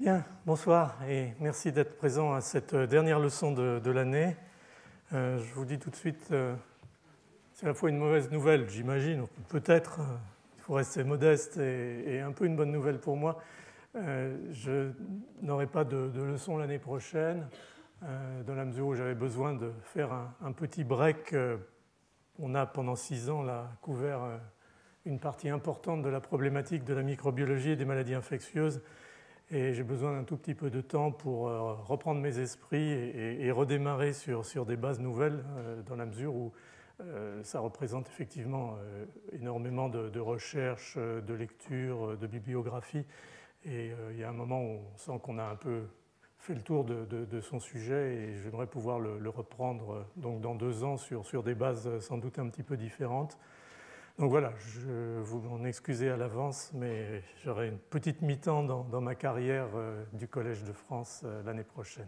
Bien, bonsoir et merci d'être présent à cette dernière leçon de l'année. Je vous dis tout de suite, c'est à la fois une mauvaise nouvelle, j'imagine, peut-être, il faut rester modeste, et un peu une bonne nouvelle pour moi. Je n'aurai pas de leçon l'année prochaine, dans la mesure où j'avais besoin de faire un petit break. On a pendant 6 ans là, couvert une partie importante de la problématique de la microbiologie et des maladies infectieuses. Et j'ai besoin d'un tout petit peu de temps pour reprendre mes esprits et redémarrer sur des bases nouvelles, dans la mesure où ça représente effectivement énormément de recherche, de lecture, de bibliographie. Et il y a un moment où on sent qu'on a un peu fait le tour de son sujet, et j'aimerais pouvoir le reprendre donc dans 2 ans sur des bases sans doute un petit peu différentes. Donc voilà, je vous m'en excusez à l'avance, mais j'aurai une petite mi-temps dans ma carrière du Collège de France l'année prochaine.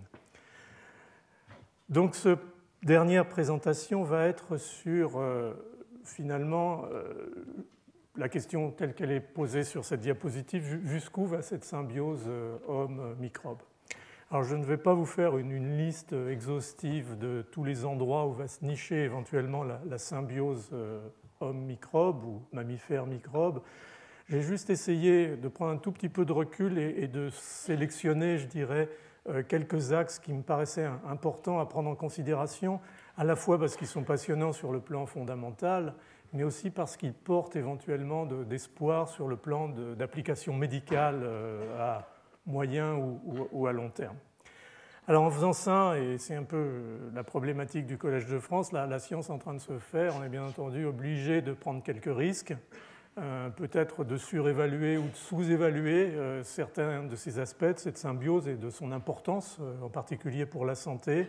Donc cette dernière présentation va être sur finalement la question telle qu'elle est posée sur cette diapositive, jusqu'où va cette symbiose homme-microbe. Alors je ne vais pas vous faire une liste exhaustive de tous les endroits où va se nicher éventuellement la symbiose homme-microbe ou mammifère-microbe. J'ai juste essayé de prendre un tout petit peu de recul et de sélectionner, je dirais, quelques axes qui me paraissaient importants à prendre en considération, à la fois parce qu'ils sont passionnants sur le plan fondamental, mais aussi parce qu'ils portent éventuellement d'espoir sur le plan d'application médicale à moyen ou à long terme. Alors en faisant ça, et c'est un peu la problématique du Collège de France, la science en train de se faire, on est bien entendu obligé de prendre quelques risques, peut-être de surévaluer ou de sous-évaluer certains de ces aspects de cette symbiose et de son importance, en particulier pour la santé.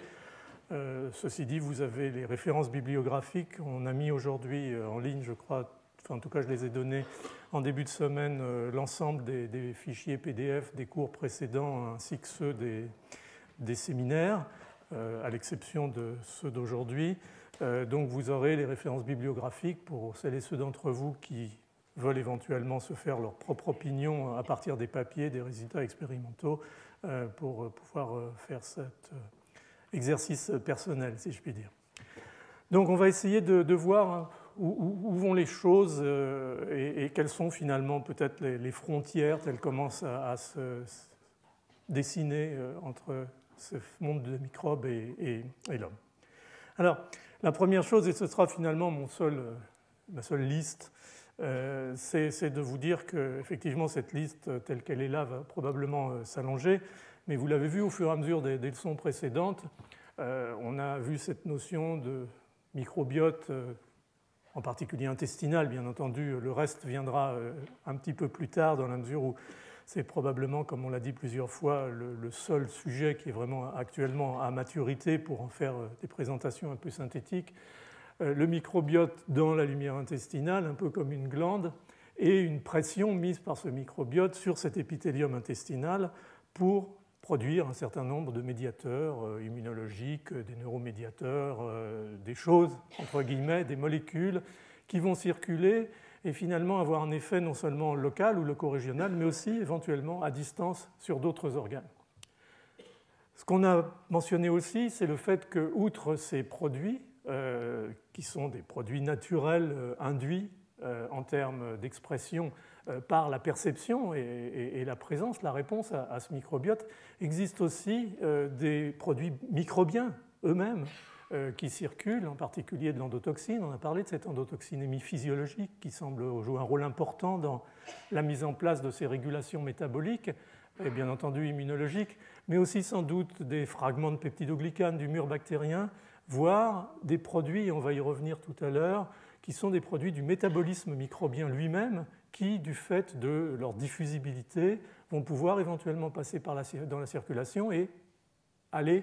Ceci dit, vous avez les références bibliographiques. On a mis aujourd'hui en ligne, je crois, enfin, en tout cas je les ai données en début de semaine, l'ensemble des fichiers PDF des cours précédents ainsi que ceux des séminaires, à l'exception de ceux d'aujourd'hui. Donc vous aurez les références bibliographiques pour celles et ceux d'entre vous qui veulent éventuellement se faire leur propre opinion à partir des papiers, des résultats expérimentaux, pour pouvoir faire cet exercice personnel, si je puis dire. Donc on va essayer de voir où vont les choses et quelles sont finalement peut-être les frontières telles commencent à se dessiner entre ce monde de microbes et l'homme. Alors, la première chose, et ce sera finalement ma seule liste, c'est de vous dire qu'effectivement cette liste telle qu'elle est là va probablement s'allonger, mais vous l'avez vu au fur et à mesure des leçons précédentes, on a vu cette notion de microbiote, en particulier intestinal, bien entendu, le reste viendra un petit peu plus tard dans la mesure où c'est probablement, comme on l'a dit plusieurs fois, le seul sujet qui est vraiment actuellement à maturité pour en faire des présentations un peu synthétiques. Le microbiote dans la lumière intestinale, un peu comme une glande, et une pression mise par ce microbiote sur cet épithélium intestinal pour produire un certain nombre de médiateurs immunologiques, des neuromédiateurs, des choses, entre guillemets, des molécules qui vont circuler et finalement avoir un effet non seulement local ou loco-régional, mais aussi éventuellement à distance sur d'autres organes. Ce qu'on a mentionné aussi, c'est le fait que, outre ces produits, qui sont des produits naturels induits en termes d'expression par la perception et la présence, la réponse à ce microbiote, existent aussi des produits microbiens eux-mêmes qui circulent, en particulier de l'endotoxine. On a parlé de cette endotoxinémie physiologique qui semble jouer un rôle important dans la mise en place de ces régulations métaboliques et bien entendu immunologiques, mais aussi sans doute des fragments de peptidoglycanes du mur bactérien, voire des produits, on va y revenir tout à l'heure, qui sont des produits du métabolisme microbien lui-même, qui, du fait de leur diffusibilité, vont pouvoir éventuellement passer dans la circulation et aller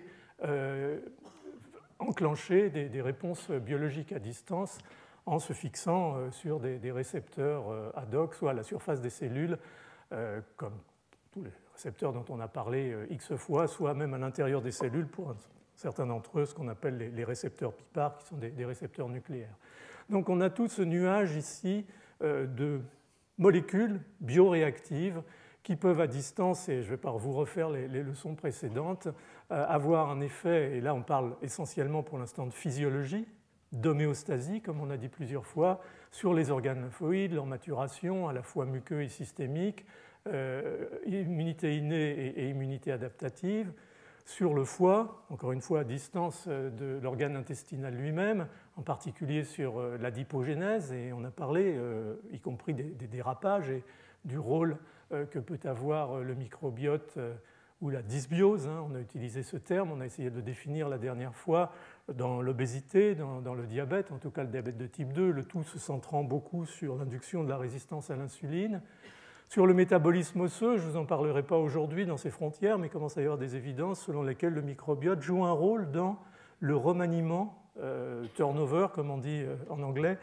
enclencher des réponses biologiques à distance en se fixant sur des récepteurs ad hoc, soit à la surface des cellules, comme tous les récepteurs dont on a parlé X fois, soit même à l'intérieur des cellules, pour certains d'entre eux, ce qu'on appelle les récepteurs PIPAR, qui sont des récepteurs nucléaires. Donc on a tout ce nuage ici de molécules bioréactives qui peuvent à distance, et je ne vais pas vous refaire les leçons précédentes, avoir un effet, et là on parle essentiellement pour l'instant de physiologie, d'homéostasie, comme on a dit plusieurs fois, sur les organes lymphoïdes, leur maturation, à la fois muqueux et systémique, immunité innée et immunité adaptative, sur le foie, encore une fois à distance de l'organe intestinal lui-même, en particulier sur l'adipogénèse, et on a parlé, y compris des dérapages et du rôle que peut avoir le microbiote ou la dysbiose, on a utilisé ce terme, on a essayé de le définir la dernière fois dans l'obésité, dans le diabète, en tout cas le diabète de type 2, le tout se centrant beaucoup sur l'induction de la résistance à l'insuline. Sur le métabolisme osseux, je ne vous en parlerai pas aujourd'hui dans ces frontières, mais il commence à y avoir des évidences selon lesquelles le microbiote joue un rôle dans le remaniement, turnover comme on dit en anglais,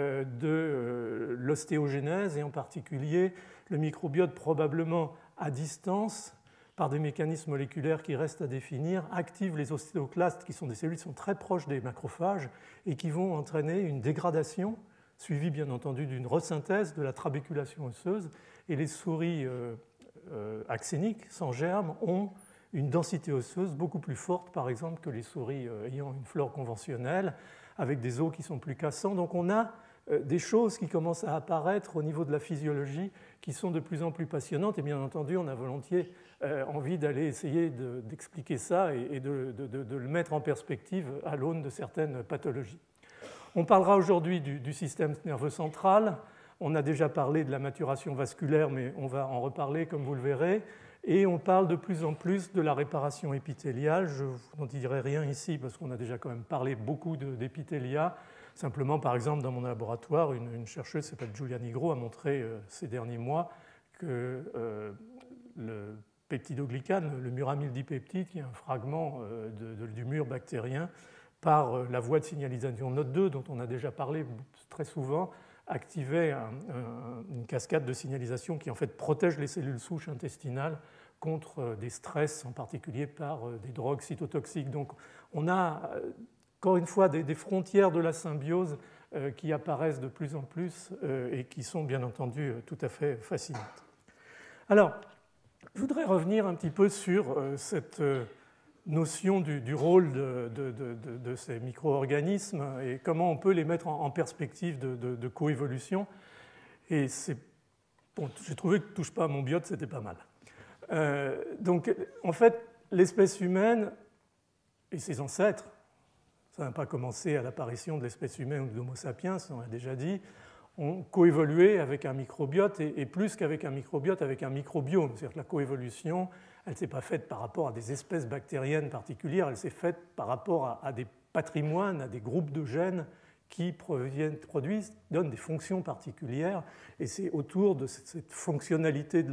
de l'ostéogénèse, et en particulier le microbiote probablement à distance, par des mécanismes moléculaires qui restent à définir, active les ostéoclastes, qui sont des cellules qui sont très proches des macrophages et qui vont entraîner une dégradation, suivie bien entendu d'une resynthèse de la trabéculation osseuse. Et les souris axéniques, sans germes, ont une densité osseuse beaucoup plus forte, par exemple, que les souris ayant une flore conventionnelle, avec des os qui sont plus cassants. Donc on a des choses qui commencent à apparaître au niveau de la physiologie qui sont de plus en plus passionnantes. Et bien entendu, on a volontiers envie d'aller essayer d'expliquer ça et de le mettre en perspective à l'aune de certaines pathologies. On parlera aujourd'hui du système nerveux central. On a déjà parlé de la maturation vasculaire, mais on va en reparler comme vous le verrez. Et on parle de plus en plus de la réparation épithéliale. Je n'en dirai rien ici parce qu'on a déjà quand même parlé beaucoup d'épithélia. Simplement, par exemple, dans mon laboratoire, une chercheuse qui s'appelle Julia Nigro a montré ces derniers mois que le peptidoglycane, le muramyldipeptide, qui est un fragment du mur bactérien, par la voie de signalisation NOT2, dont on a déjà parlé très souvent, activait une cascade de signalisation qui en fait protège les cellules souches intestinales contre des stress, en particulier par des drogues cytotoxiques. Donc on a encore une fois des frontières de la symbiose qui apparaissent de plus en plus et qui sont bien entendu tout à fait fascinantes. Alors, je voudrais revenir un petit peu sur cette notion du rôle de ces micro-organismes et comment on peut les mettre en perspective de coévolution. Et bon, j'ai trouvé que touche pas à mon biote, c'était pas mal. Donc, en fait, l'espèce humaine et ses ancêtres, ça n'a pas commencé à l'apparition de l'espèce humaine ou de l'Homo sapiens, on l'a déjà dit, ont coévolué avec un microbiote et plus qu'avec un microbiote, avec un microbiome. C'est-à-dire que la coévolution, elle ne s'est pas faite par rapport à des espèces bactériennes particulières, elle s'est faite par rapport à des patrimoines, à des groupes de gènes qui donnent des fonctions particulières. Et c'est autour de cette fonctionnalité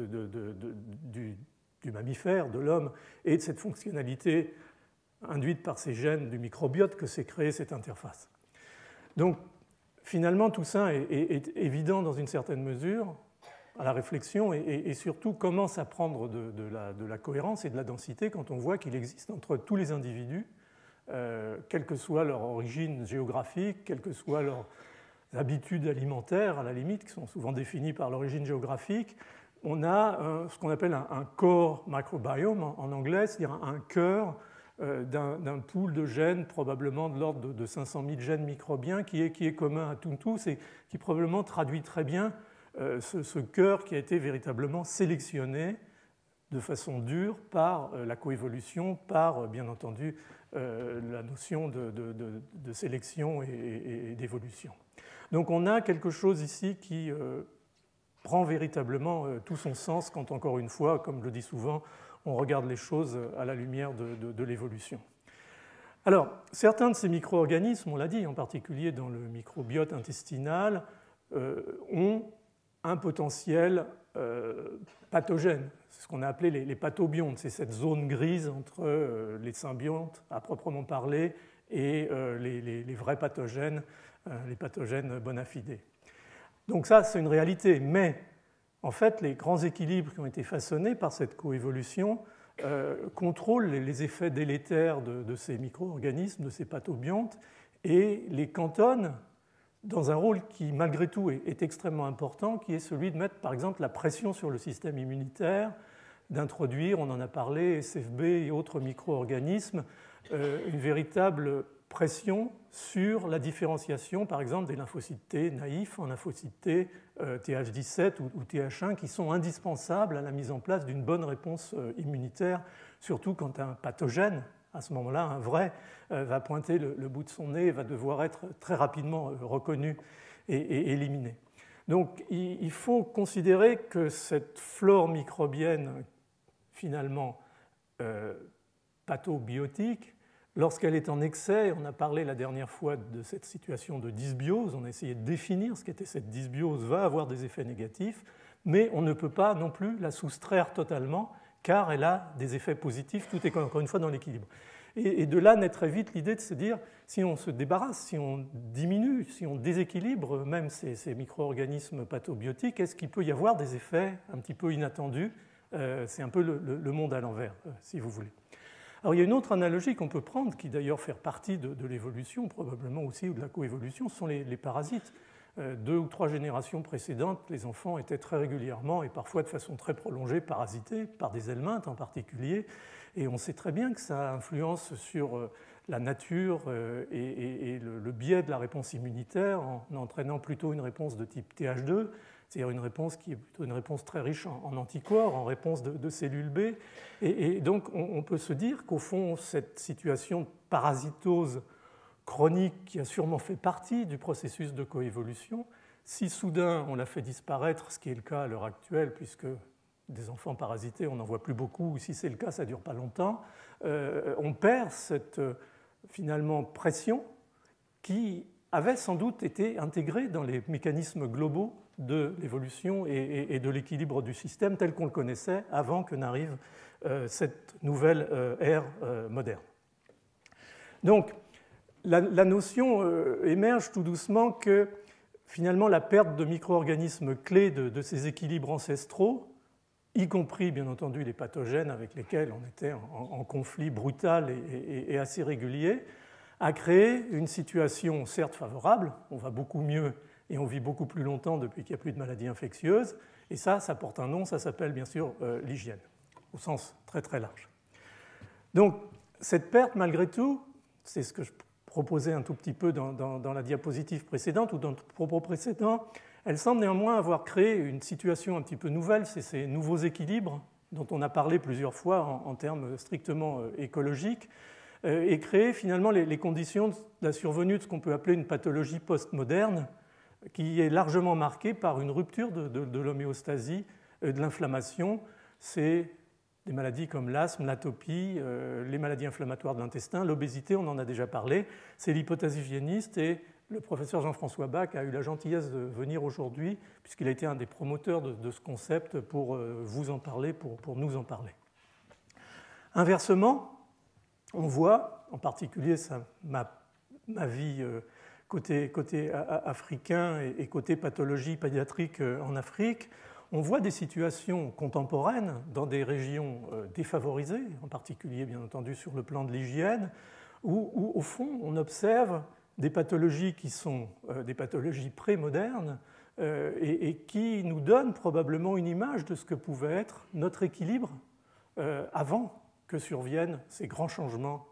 du mammifère, de l'homme, et de cette fonctionnalité induite par ces gènes du microbiote que s'est créée cette interface. Donc, finalement, tout ça est évident dans une certaine mesure à la réflexion et surtout commence à prendre de la cohérence et de la densité quand on voit qu'il existe entre tous les individus, quelle que soit leur origine géographique, quelles que soient leurs habitudes alimentaires, à la limite, qui sont souvent définies par l'origine géographique, on a ce qu'on appelle un core microbiome en anglais, c'est-à-dire un cœur d'un pool de gènes probablement de l'ordre de 500 000 gènes microbiens qui est commun à tous et qui probablement traduit très bien ce cœur qui a été véritablement sélectionné de façon dure par la coévolution, par bien entendu la notion de sélection et d'évolution. Donc on a quelque chose ici qui prend véritablement tout son sens quand, encore une fois, comme je le dis souvent, on regarde les choses à la lumière de l'évolution. Alors, certains de ces micro-organismes, on l'a dit, en particulier dans le microbiote intestinal, ont un potentiel pathogène. C'est ce qu'on a appelé les pathobiontes. C'est cette zone grise entre les symbiontes, à proprement parler, et les vrais pathogènes, les pathogènes bona fide. Donc ça, c'est une réalité, mais en fait, les grands équilibres qui ont été façonnés par cette coévolution contrôlent les effets délétères de ces micro-organismes, de ces pathobiontes, et les cantonnent dans un rôle qui, malgré tout, est extrêmement important, qui est celui de mettre, par exemple, la pression sur le système immunitaire, d'introduire, on en a parlé, SFB et autres micro-organismes, une véritable pression sur la différenciation, par exemple, des lymphocytes T naïfs en lymphocytes T Th17 ou Th1 qui sont indispensables à la mise en place d'une bonne réponse immunitaire, surtout quand un pathogène, à ce moment-là, un vrai, va pointer le bout de son nez et va devoir être très rapidement reconnu et éliminé. Donc il faut considérer que cette flore microbienne, finalement pathobiotique, lorsqu'elle est en excès, on a parlé la dernière fois de cette situation de dysbiose, on a essayé de définir ce qu'était cette dysbiose, va avoir des effets négatifs, mais on ne peut pas non plus la soustraire totalement, car elle a des effets positifs, tout est encore une fois dans l'équilibre. Et de là naît très vite l'idée de se dire, si on se débarrasse, si on diminue, si on déséquilibre même ces micro-organismes pathobiotiques, est-ce qu'il peut y avoir des effets un petit peu inattendus? C'est un peu le monde à l'envers, si vous voulez. Alors il y a une autre analogie qu'on peut prendre, qui d'ailleurs fait partie de l'évolution, probablement aussi, ou de la coévolution, ce sont les parasites. 2 ou 3 générations précédentes, les enfants étaient très régulièrement et parfois de façon très prolongée parasités par des helminthes en particulier. Et on sait très bien que ça influence sur la nature et le biais de la réponse immunitaire en entraînant plutôt une réponse de type Th2, c'est-à-dire une réponse qui est plutôt une réponse très riche en anticorps, en réponse de cellules B. Et donc on peut se dire qu'au fond, cette situation de parasitose chronique qui a sûrement fait partie du processus de coévolution, si soudain on la fait disparaître, ce qui est le cas à l'heure actuelle, puisque des enfants parasités, on n'en voit plus beaucoup, ou si c'est le cas, ça ne dure pas longtemps, on perd cette finalement pression qui avait sans doute été intégrée dans les mécanismes globaux de l'évolution et de l'équilibre du système tel qu'on le connaissait avant que n'arrive cette nouvelle ère moderne. Donc, la notion émerge tout doucement que finalement la perte de micro-organismes clés de ces équilibres ancestraux, y compris bien entendu les pathogènes avec lesquels on était en conflit brutal et assez régulier, a créé une situation certes favorable, on va beaucoup mieux et on vit beaucoup plus longtemps depuis qu'il n'y a plus de maladies infectieuses, et ça porte un nom, ça s'appelle bien sûr l'hygiène, au sens très très large. Donc cette perte malgré tout, c'est ce que je proposé un tout petit peu dans la diapositive précédente ou dans le propos précédent, elle semble néanmoins avoir créé une situation un petit peu nouvelle, c'est ces nouveaux équilibres dont on a parlé plusieurs fois en termes strictement écologiques, et créer finalement les conditions de la survenue de ce qu'on peut appeler une pathologie postmoderne, qui est largement marquée par une rupture de l'homéostasie, de l'inflammation. C'est des maladies comme l'asthme, l'atopie, les maladies inflammatoires de l'intestin, l'obésité, on en a déjà parlé. C'est l'hypothèse hygiéniste et le professeur Jean-François Bach a eu la gentillesse de venir aujourd'hui puisqu'il a été un des promoteurs de ce concept pour vous en parler, pour nous en parler. Inversement, on voit, en particulier ma vie côté africain et côté pathologie pédiatrique en Afrique, on voit des situations contemporaines dans des régions défavorisées, en particulier bien entendu sur le plan de l'hygiène, où au fond on observe des pathologies qui sont des pathologies prémodernes et qui nous donnent probablement une image de ce que pouvait être notre équilibre avant que surviennent ces grands changements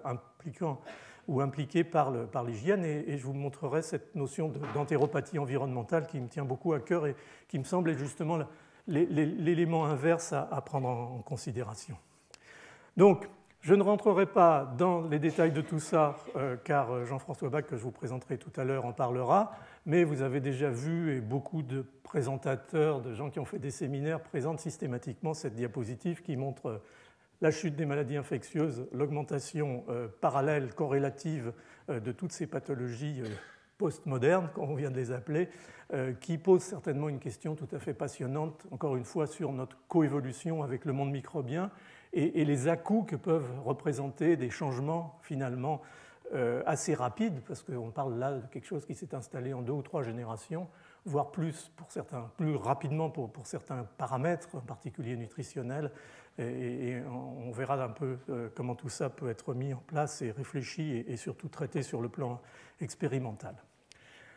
impliqués par l'hygiène. Et je vous montrerai cette notion d'entéropathie environnementale qui me tient beaucoup à cœur et qui me semble être justement l'élément inverse à prendre en considération. Donc, je ne rentrerai pas dans les détails de tout ça, car Jean-François Bach, que je vous présenterai tout à l'heure, en parlera, mais vous avez déjà vu, et beaucoup de présentateurs, de gens qui ont fait des séminaires, présentent systématiquement cette diapositive qui montre la chute des maladies infectieuses, l'augmentation parallèle, corrélative de toutes ces pathologies postmodernes, comme on vient de les appeler, qui posent certainement une question tout à fait passionnante, encore une fois, sur notre coévolution avec le monde microbien et les à-coups que peuvent représenter des changements finalement assez rapides, parce qu'on parle là de quelque chose qui s'est installé en 2 ou 3 générations, voire plus pour certains, plus rapidement pour certains paramètres, en particulier nutritionnels, et on verra un peu comment tout ça peut être mis en place et réfléchi et surtout traité sur le plan expérimental.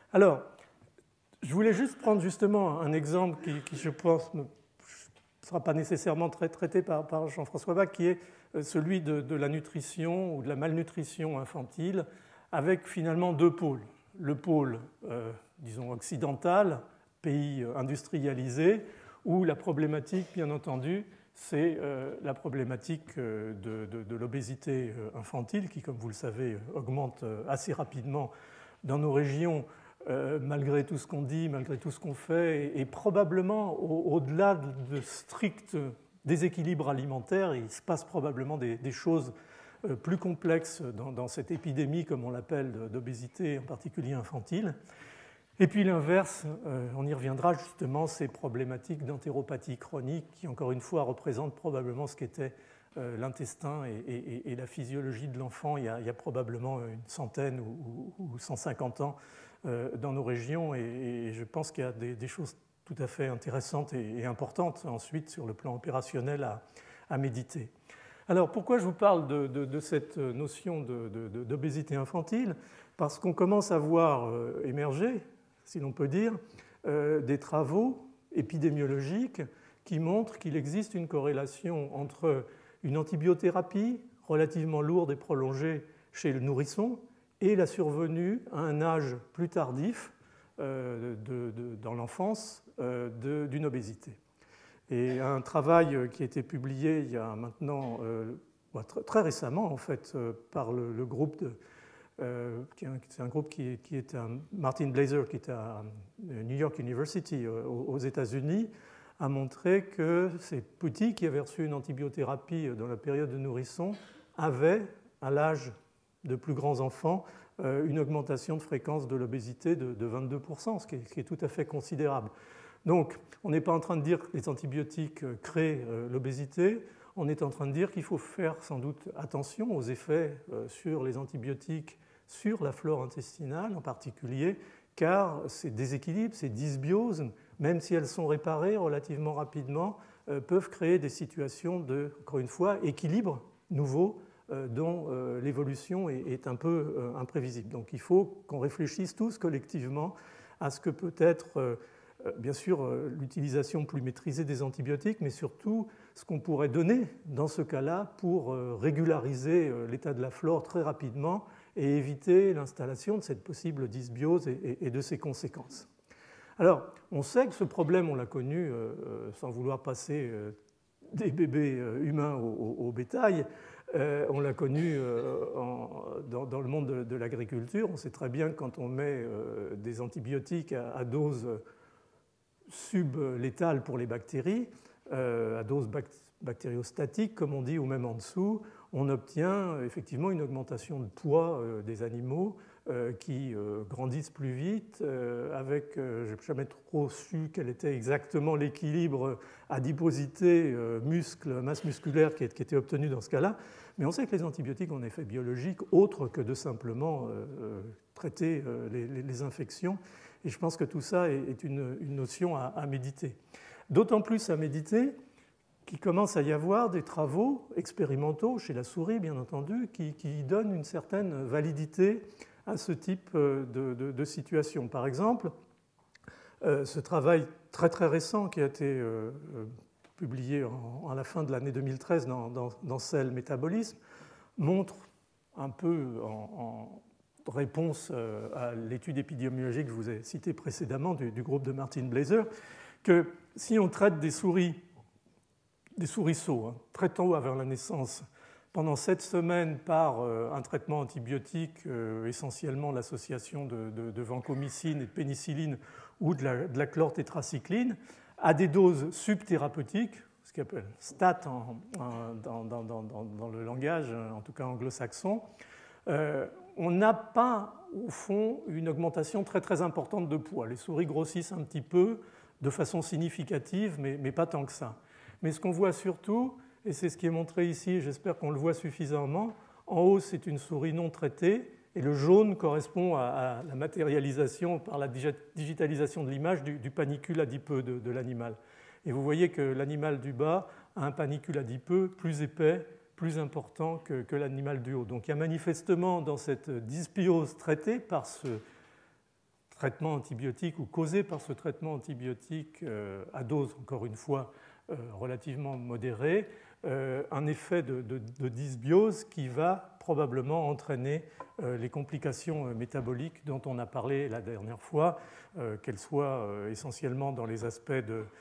Alors, je voulais juste prendre justement un exemple qui je pense, ne sera pas nécessairement traité par Jean-François Bach, qui est celui de la nutrition ou de la malnutrition infantile, avec finalement deux pôles. Le pôle, disons, occidental, pays industrialisé, où la problématique, bien entendu, c'est la problématique de l'obésité infantile, qui, comme vous le savez, augmente assez rapidement dans nos régions, malgré tout ce qu'on dit, malgré tout ce qu'on fait, et probablement, au-delà de stricts déséquilibres alimentaires, il se passe probablement des choses plus complexes dans cette épidémie, comme on l'appelle, d'obésité, en particulier infantile. Et puis l'inverse, on y reviendra justement, ces problématiques d'entéropathie chronique qui, encore une fois, représentent probablement ce qu'était l'intestin et la physiologie de l'enfant il y a probablement une centaine ou 150 ans dans nos régions. Et je pense qu'il y a des choses tout à fait intéressantes et importantes ensuite sur le plan opérationnel à méditer. Alors pourquoi je vous parle de cette notion d'obésité infantile? Parce qu'on commence à voir émerger, si l'on peut dire, des travaux épidémiologiques qui montrent qu'il existe une corrélation entre une antibiothérapie relativement lourde et prolongée chez le nourrisson et la survenue à un âge plus tardif dans l'enfance d'une obésité. Et un travail qui a été publié il y a maintenant, très récemment en fait, par le groupe c'est un groupe qui est à Martin Blaser, qui est à New York University aux États-Unis, a montré que ces petits qui avaient reçu une antibiothérapie dans la période de nourrisson avaient, à l'âge de plus grands enfants, une augmentation de fréquence de l'obésité de 22%, ce qui est tout à fait considérable. Donc, on n'est pas en train de dire que les antibiotiques créent l'obésité, on est en train de dire qu'il faut faire sans doute attention aux effets sur les antibiotiques, sur la flore intestinale en particulier, car ces déséquilibres, ces dysbioses, même si elles sont réparées relativement rapidement, peuvent créer des situations de, encore une fois, équilibre nouveau dont l'évolution est un peu imprévisible. Donc il faut qu'on réfléchisse tous collectivement à ce que peut être, bien sûr, l'utilisation plus maîtrisée des antibiotiques, mais surtout ce qu'on pourrait donner dans ce cas-là pour régulariser l'état de la flore très rapidement et éviter l'installation de cette possible dysbiose et de ses conséquences. Alors, on sait que ce problème, on l'a connu sans vouloir passer des bébés humains au bétail, on l'a connu dans le monde de l'agriculture. On sait très bien que quand on met des antibiotiques à dose sublétale pour les bactéries, à dose bactériostatique, comme on dit, ou même en dessous, on obtient effectivement une augmentation de poids des animaux qui grandissent plus vite, avec, je n'ai jamais trop su quel était exactement l'équilibre adiposité, muscle, masse musculaire qui était obtenu dans ce cas-là, mais on sait que les antibiotiques ont un effet biologique autre que de simplement traiter les infections, et je pense que tout ça est une notion à méditer. D'autant plus à méditer qu'il commence à y avoir des travaux expérimentaux, chez la souris bien entendu, qui donnent une certaine validité à ce type de situation. Par exemple, ce travail très très récent qui a été publié à la fin de l'année 2013 dans Cell Métabolisme montre un peu en réponse à l'étude épidémiologique que je vous ai citée précédemment du groupe de Martin Blaser, que si on traite des sourisseaux très tôt avant la naissance, pendant 7 semaines par un traitement antibiotique, essentiellement l'association de vancomycine et de pénicilline ou de la chlortétracycline, à des doses subthérapeutiques, ce qu'on appelle STAT dans le langage, en tout cas anglo-saxon, on n'a pas, au fond, une augmentation très très importante de poids. Les souris grossissent un petit peu de façon significative, mais pas tant que ça. Mais ce qu'on voit surtout, et c'est ce qui est montré ici, j'espère qu'on le voit suffisamment, en haut c'est une souris non traitée, et le jaune correspond à la matérialisation par la digitalisation de l'image du panicule adipeux de l'animal. Et vous voyez que l'animal du bas a un panicule adipeux plus épais, plus important que l'animal du haut. Donc il y a manifestement dans cette dysbiose traitée par ce traitement antibiotique ou causé par ce traitement antibiotique à dose, encore une fois, relativement modérée, un effet de dysbiose qui va probablement entraîner les complications métaboliques dont on a parlé la dernière fois, qu'elles soient essentiellement dans les aspects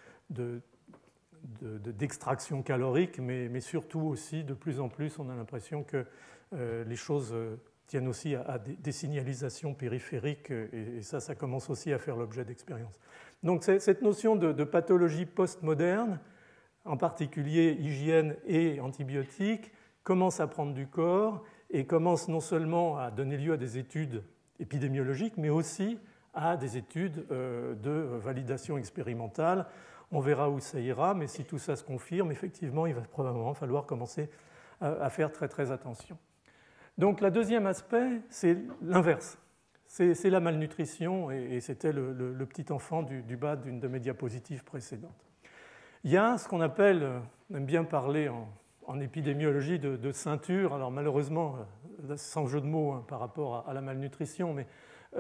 d'extraction calorique, mais surtout aussi, de plus en plus, on a l'impression que les choses tiennent aussi à des signalisations périphériques, et ça commence aussi à faire l'objet d'expériences. Donc cette notion de pathologie postmoderne, en particulier hygiène et antibiotiques, commence à prendre du corps et commence non seulement à donner lieu à des études épidémiologiques, mais aussi à des études de validation expérimentale. On verra où ça ira, mais si tout ça se confirme, effectivement, il va probablement falloir commencer à faire très très attention. Donc le deuxième aspect, c'est l'inverse. C'est la malnutrition, et c'était le petit enfant du bas d'une de mes diapositives précédentes. Il y a ce qu'on appelle, on aime bien parler en épidémiologie de ceinture, alors malheureusement, sans jeu de mots par rapport à la malnutrition, mais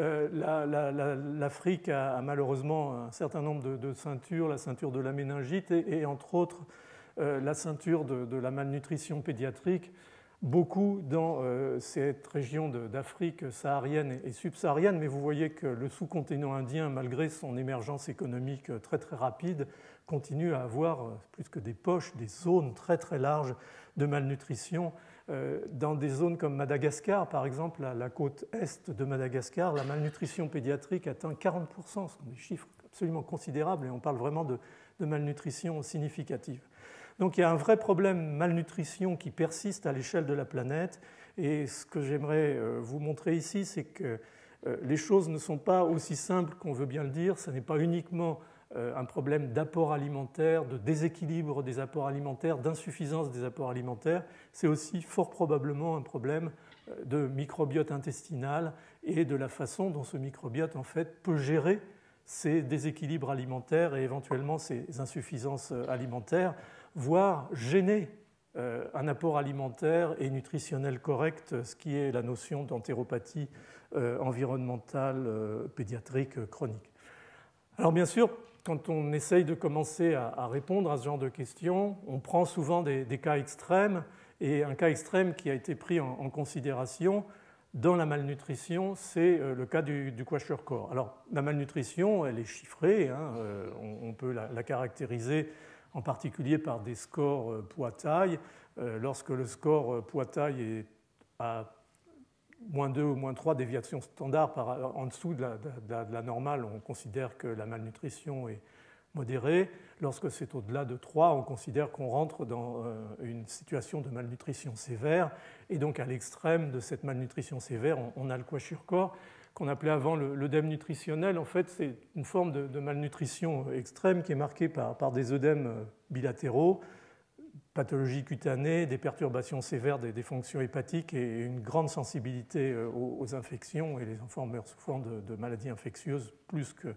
l'Afrique a malheureusement un certain nombre de ceintures, la ceinture de la méningite et entre autres la ceinture de la malnutrition pédiatrique, beaucoup dans cette région d'Afrique saharienne et subsaharienne, mais vous voyez que le sous-continent indien, malgré son émergence économique très très rapide, continue à avoir plus que des poches, des zones très très larges de malnutrition. Dans des zones comme Madagascar, par exemple, la côte est de Madagascar, la malnutrition pédiatrique atteint 40%, ce sont des chiffres absolument considérables, et on parle vraiment de malnutrition significative. Donc il y a un vrai problème malnutrition qui persiste à l'échelle de la planète, et ce que j'aimerais vous montrer ici, c'est que les choses ne sont pas aussi simples qu'on veut bien le dire. Ce n'est pas uniquement un problème d'apport alimentaire, de déséquilibre des apports alimentaires, d'insuffisance des apports alimentaires, c'est aussi fort probablement un problème de microbiote intestinal et de la façon dont ce microbiote en fait peut gérer ces déséquilibres alimentaires et éventuellement ces insuffisances alimentaires, voire gêner un apport alimentaire et nutritionnel correct, ce qui est la notion d'entéropathie environnementale pédiatrique chronique. Alors bien sûr, quand on essaye de commencer à répondre à ce genre de questions, on prend souvent des cas extrêmes, et un cas extrême qui a été pris en considération dans la malnutrition, c'est le cas du kwashiorkor. Alors la malnutrition, elle est chiffrée, hein, on peut la caractériser en particulier par des scores poids-taille. Lorsque le score poids-taille est à -2 ou -3 déviations standards en dessous de la normale, on considère que la malnutrition est modérée. Lorsque c'est au-delà de 3, on considère qu'on rentre dans une situation de malnutrition sévère. Et donc à l'extrême de cette malnutrition sévère, on a le kwashiorkor, qu'on appelait avant l'œdème nutritionnel. En fait, c'est une forme de malnutrition extrême qui est marquée par des œdèmes bilatéraux, pathologie cutanée, des perturbations sévères des fonctions hépatiques et une grande sensibilité aux infections. Et les enfants meurent souvent de maladies infectieuses plus que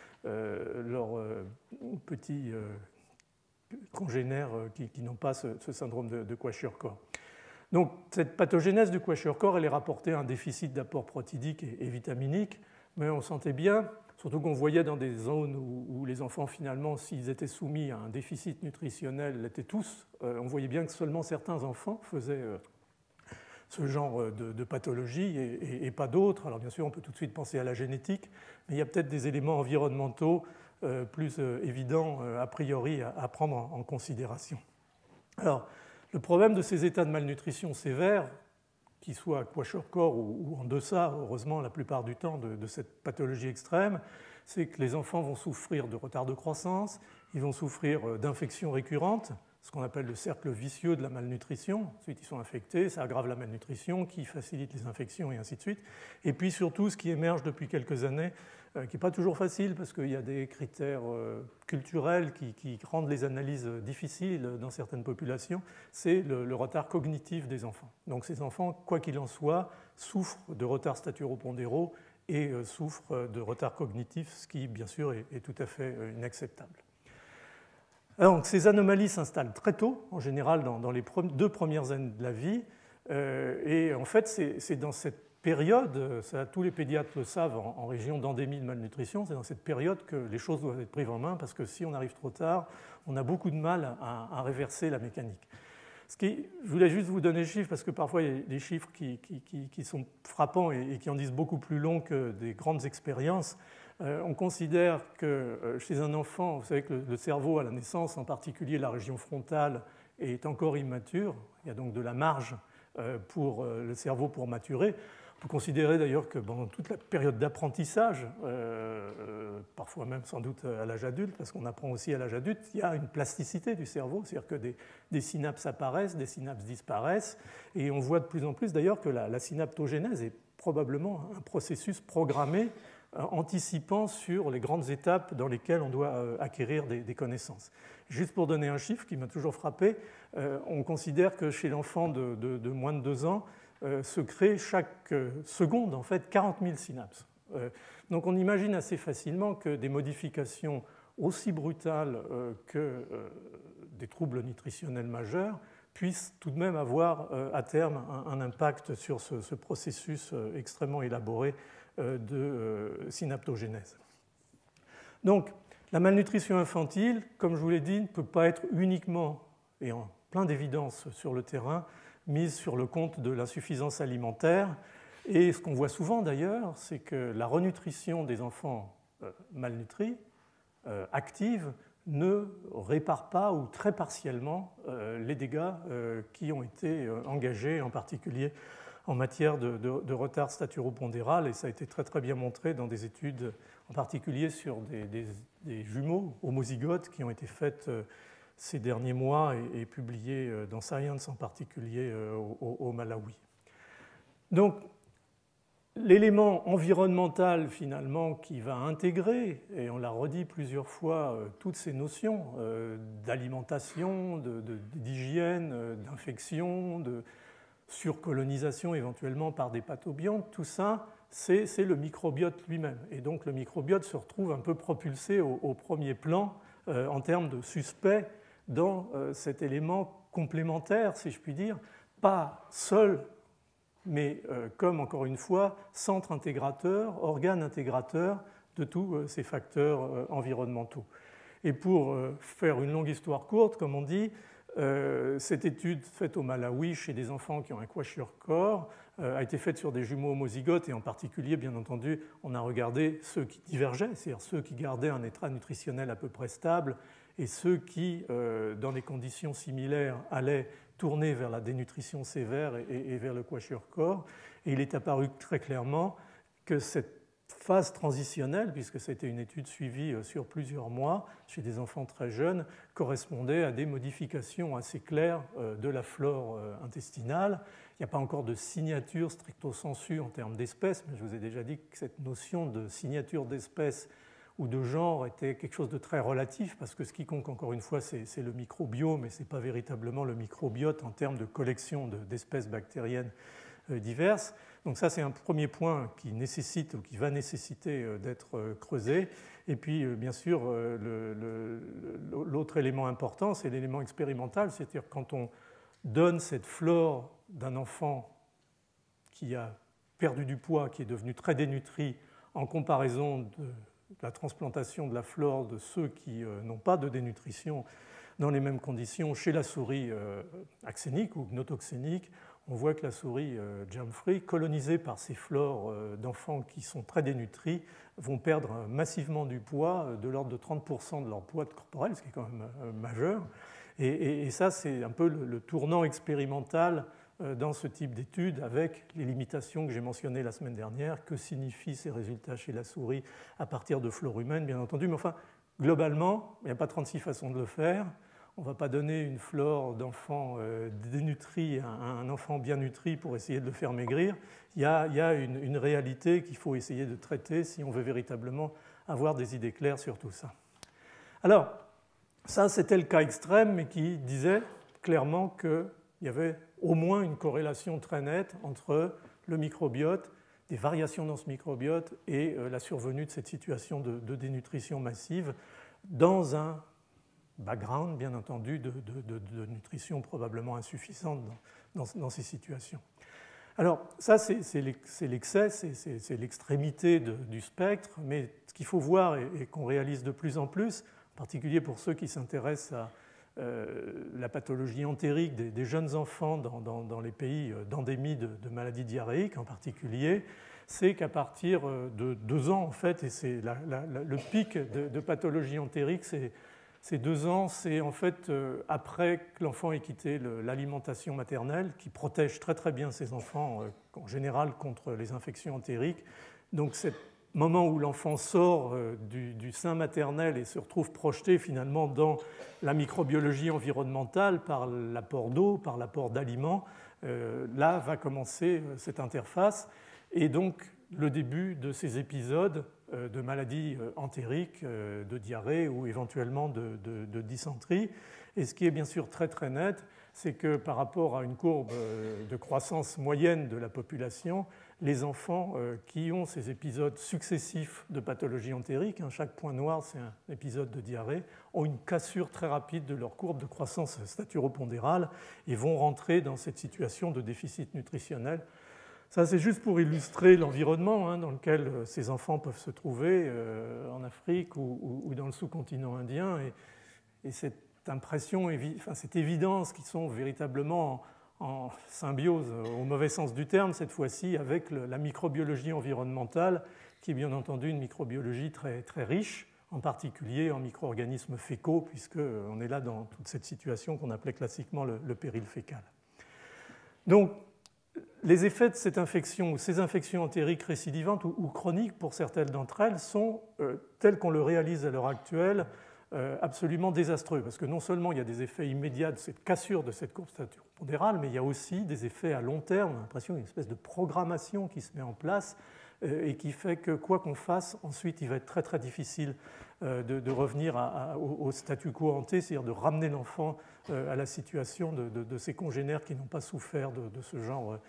leurs petits congénères qui n'ont pas ce syndrome de kwashiorkor. Donc cette pathogénèse du kwashiorkor, elle est rapportée à un déficit d'apport protidique et vitaminique, mais on sentait bien, surtout qu'on voyait dans des zones où les enfants finalement, s'ils étaient soumis à un déficit nutritionnel, l'étaient tous, on voyait bien que seulement certains enfants faisaient ce genre de pathologie et pas d'autres. Alors bien sûr, on peut tout de suite penser à la génétique, mais il y a peut-être des éléments environnementaux plus évidents a priori à prendre en considération. Alors, le problème de ces états de malnutrition sévère, qu'ils soient kwashiorkor ou en deçà, heureusement la plupart du temps, de cette pathologie extrême, c'est que les enfants vont souffrir de retard de croissance, ils vont souffrir d'infections récurrentes, ce qu'on appelle le cercle vicieux de la malnutrition. Ensuite, ils sont infectés, ça aggrave la malnutrition, qui facilite les infections et ainsi de suite. Et puis surtout, ce qui émerge depuis quelques années, qui n'est pas toujours facile parce qu'il y a des critères culturels qui rendent les analyses difficiles dans certaines populations, c'est le retard cognitif des enfants. Donc ces enfants, quoi qu'il en soit, souffrent de retards staturopondéraux et souffrent de retard cognitif, ce qui, bien sûr, est tout à fait inacceptable. Alors, ces anomalies s'installent très tôt, en général dans les 2 premières années de la vie, et en fait, c'est dans cette période, ça, tous les pédiatres le savent, en région d'endémie de malnutrition, c'est dans cette période que les choses doivent être prises en main, parce que si on arrive trop tard, on a beaucoup de mal à réverser la mécanique. Je voulais juste vous donner les chiffres, parce que parfois il y a des chiffres qui sont frappants et qui en disent beaucoup plus long que des grandes expériences. On considère que chez un enfant, vous savez que le cerveau à la naissance, en particulier la région frontale, est encore immature. Il y a donc de la marge pour le cerveau pour maturer. On peut considérer d'ailleurs que pendant toute la période d'apprentissage, parfois même sans doute à l'âge adulte, parce qu'on apprend aussi à l'âge adulte, il y a une plasticité du cerveau, c'est-à-dire que des synapses apparaissent, des synapses disparaissent, et on voit de plus en plus d'ailleurs que la synaptogénèse est probablement un processus programmé anticipant sur les grandes étapes dans lesquelles on doit acquérir des connaissances. Juste pour donner un chiffre qui m'a toujours frappé, on considère que chez l'enfant de moins de 2 ans, se crée chaque seconde en fait 40 000 synapses. Donc on imagine assez facilement que des modifications aussi brutales que des troubles nutritionnels majeurs puissent tout de même avoir à terme un impact sur ce processus extrêmement élaboré de synaptogénèse. Donc la malnutrition infantile, comme je vous l'ai dit, ne peut pas être uniquement et en plein d'évidence sur le terrain mise sur le compte de l'insuffisance alimentaire. Et ce qu'on voit souvent d'ailleurs, c'est que la renutrition des enfants malnutris, active, ne répare pas ou très partiellement les dégâts qui ont été engagés, en particulier en matière de retard staturopondéral. Et ça a été très très bien montré dans des études, en particulier sur des jumeaux homozygotes qui ont été faites ces derniers mois et publié dans Science en particulier au Malawi. Donc l'élément environnemental finalement qui va intégrer, et on l'a redit plusieurs fois, toutes ces notions d'alimentation, d'hygiène, d'infection, de surcolonisation éventuellement par des pathobiontes, tout ça c'est le microbiote lui-même. Et donc le microbiote se retrouve un peu propulsé au premier plan en termes de suspect dans cet élément complémentaire, si je puis dire, pas seul, mais comme, encore une fois, centre intégrateur, organe intégrateur de tous ces facteurs environnementaux. Et pour faire une longue histoire courte, comme on dit, cette étude faite au Malawi chez des enfants qui ont un kwashiorkor a été faite sur des jumeaux homozygotes et en particulier, bien entendu, on a regardé ceux qui divergeaient, c'est-à-dire ceux qui gardaient un état nutritionnel à peu près stable et ceux qui, dans des conditions similaires, allaient tourner vers la dénutrition sévère et vers le kwashiorkor. Et il est apparu très clairement que cette phase transitionnelle, puisque c'était une étude suivie sur plusieurs mois chez des enfants très jeunes, correspondait à des modifications assez claires de la flore intestinale. Il n'y a pas encore de signature stricto sensu en termes d'espèces, mais je vous ai déjà dit que cette notion de signature d'espèce ou de genre était quelque chose de très relatif, parce que ce qui compte, encore une fois, c'est le microbiome, et ce n'est pas véritablement le microbiote en termes de collection d'espèces bactériennes diverses. Donc ça, c'est un premier point qui nécessite ou qui va nécessiter d'être creusé. Et puis, bien sûr, l'autre élément important, c'est l'élément expérimental, c'est-à-dire quand on donne cette flore d'un enfant qui a perdu du poids, qui est devenu très dénutri, en comparaison de la transplantation de la flore de ceux qui n'ont pas de dénutrition dans les mêmes conditions chez la souris axénique ou gnotoxénique, on voit que la souris germ-free, colonisée par ces flores d'enfants qui sont très dénutris, vont perdre massivement du poids, de l'ordre de 30% de leur poids corporel, ce qui est quand même majeur. Et ça, c'est un peu le tournant expérimental dans ce type d'études, avec les limitations que j'ai mentionnées la semaine dernière. Que signifient ces résultats chez la souris à partir de flore humaine, bien entendu. Mais enfin, globalement, il n'y a pas 36 façons de le faire. On ne va pas donner une flore d'enfant dénutri à un enfant bien nutri pour essayer de le faire maigrir. Il y a une réalité qu'il faut essayer de traiter si on veut véritablement avoir des idées claires sur tout ça. Alors, ça, c'était le cas extrême, mais qui disait clairement qu'il y avait au moins une corrélation très nette entre le microbiote, des variations dans ce microbiote et la survenue de cette situation de dénutrition massive dans un background, bien entendu, de nutrition probablement insuffisante dans ces situations. Alors ça, c'est l'excès, c'est l'extrémité du spectre, mais ce qu'il faut voir et qu'on réalise de plus en plus, en particulier pour ceux qui s'intéressent à la pathologie entérique des jeunes enfants dans les pays d'endémie de maladies diarrhéiques en particulier, c'est qu'à partir de 2 ans, en fait, et c'est le pic de pathologie entérique, ces 2 ans, c'est en fait après que l'enfant ait quitté l'alimentation maternelle, qui protège très très bien ses enfants en général contre les infections entériques. Donc c'est le moment où l'enfant sort du sein maternel et se retrouve projeté finalement dans la microbiologie environnementale par l'apport d'eau, par l'apport d'aliments. Là va commencer cette interface et donc le début de ces épisodes de maladies entériques, de diarrhée ou éventuellement de dysenterie. Et ce qui est bien sûr très très net, c'est que par rapport à une courbe de croissance moyenne de la population, les enfants qui ont ces épisodes successifs de pathologie entérique, chaque point noir c'est un épisode de diarrhée, ont une cassure très rapide de leur courbe de croissance staturopondérale et vont rentrer dans cette situation de déficit nutritionnel. Ça, c'est juste pour illustrer l'environnement dans lequel ces enfants peuvent se trouver en Afrique ou dans le sous-continent indien. Et cette impression, cette évidence qu'ils sont véritablement en symbiose, au mauvais sens du terme, cette fois-ci, avec la microbiologie environnementale, qui est bien entendu une microbiologie très, très riche, en particulier en micro-organismes fécaux, puisqu'on est là dans toute cette situation qu'on appelait classiquement le péril fécal. Donc, les effets de cette infection ou ces infections entériques récidivantes ou chroniques pour certaines d'entre elles sont, tels qu'on le réalise à l'heure actuelle, absolument désastreux. Parce que non seulement il y a des effets immédiats de cette cassure de cette courbe staturopondérale, mais il y a aussi des effets à long terme. On a l'impression qu'il y a une espèce de programmation qui se met en place et qui fait que quoi qu'on fasse, ensuite il va être très très difficile de revenir au statu quo ante, c'est-à-dire de ramener l'enfant à la situation de ses congénères qui n'ont pas souffert de ce genre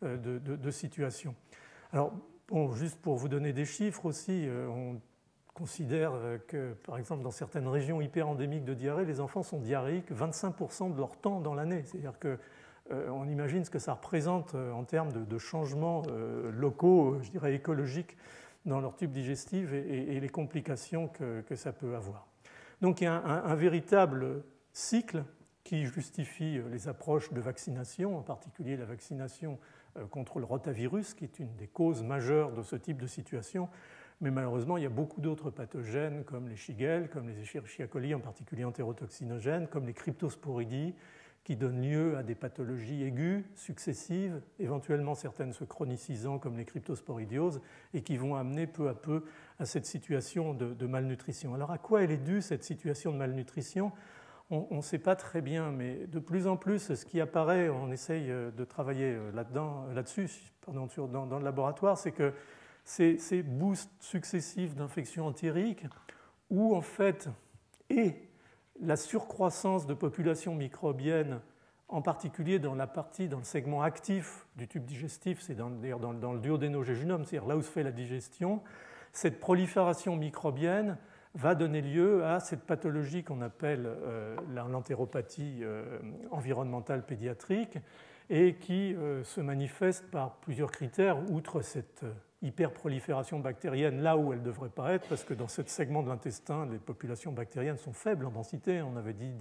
de situation. Alors, bon, juste pour vous donner des chiffres aussi, on considère que, par exemple, dans certaines régions hyperendémiques de diarrhée, les enfants sont diarrhéiques 25% de leur temps dans l'année. C'est-à-dire qu'on imagine ce que ça représente en termes de changements locaux, je dirais écologiques, dans leur tube digestif et les complications que ça peut avoir. Donc il y a un véritable cycle qui justifie les approches de vaccination, en particulier la vaccination contre le rotavirus, qui est une des causes majeures de ce type de situation. Mais malheureusement, il y a beaucoup d'autres pathogènes comme les Shigella, comme les Escherichia coli, en particulier entérotoxinogènes, comme les cryptosporidies, qui donnent lieu à des pathologies aiguës, successives, éventuellement certaines se chronicisant comme les cryptosporidioses, et qui vont amener peu à peu à cette situation de malnutrition. Alors à quoi elle est due, cette situation de malnutrition ? On ne sait pas très bien, mais de plus en plus, ce qui apparaît, on essaye de travailler là-dessus dans le laboratoire, c'est que ces boosts successifs d'infections entériques, où en fait, et la surcroissance de populations microbiennes, en particulier dans le segment actif du tube digestif, c'est dans le duodénogéjunum, c'est-à-dire là où se fait la digestion, cette prolifération microbienne va donner lieu à cette pathologie qu'on appelle l'entéropathie environnementale pédiatrique et qui se manifeste par plusieurs critères, outre cette hyperprolifération bactérienne là où elle ne devrait pas être, parce que dans ce segment de l'intestin, les populations bactériennes sont faibles en densité, on avait dit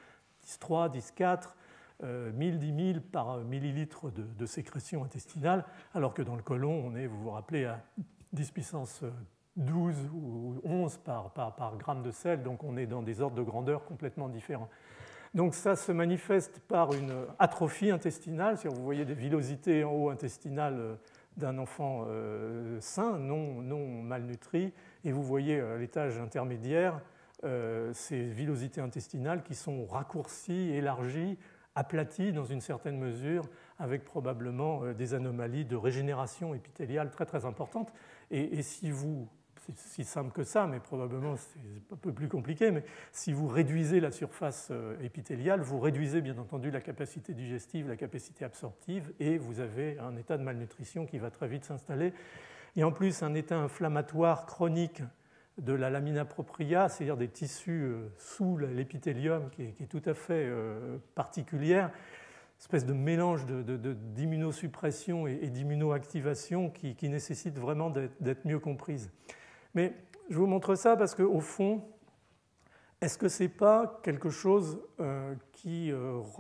10,3, 10,4, 1000, 10 000 par millilitre de sécrétion intestinale, alors que dans le côlon, on est, vous vous rappelez, à 10 puissance 12 ou 11 par gramme de sel, donc on est dans des ordres de grandeur complètement différents. Donc ça se manifeste par une atrophie intestinale, c'est-à-dire vous voyez des villosités en haut intestinales d'un enfant sain, non malnutri, et vous voyez à l'étage intermédiaire ces villosités intestinales qui sont raccourcies, élargies, aplaties dans une certaine mesure, avec probablement des anomalies de régénération épithéliale très très importantes. Et si vous, c'est si simple que ça, mais probablement c'est un peu plus compliqué, mais si vous réduisez la surface épithéliale, vous réduisez bien entendu la capacité digestive, la capacité absorptive, et vous avez un état de malnutrition qui va très vite s'installer. Et en plus, un état inflammatoire chronique de la lamina propria, c'est-à-dire des tissus sous l'épithélium qui est tout à fait particulière, espèce de mélange d'immunosuppression et d'immunoactivation qui nécessite vraiment d'être mieux comprise. Mais je vous montre ça parce qu'au fond, est-ce que ce n'est pas quelque chose qui,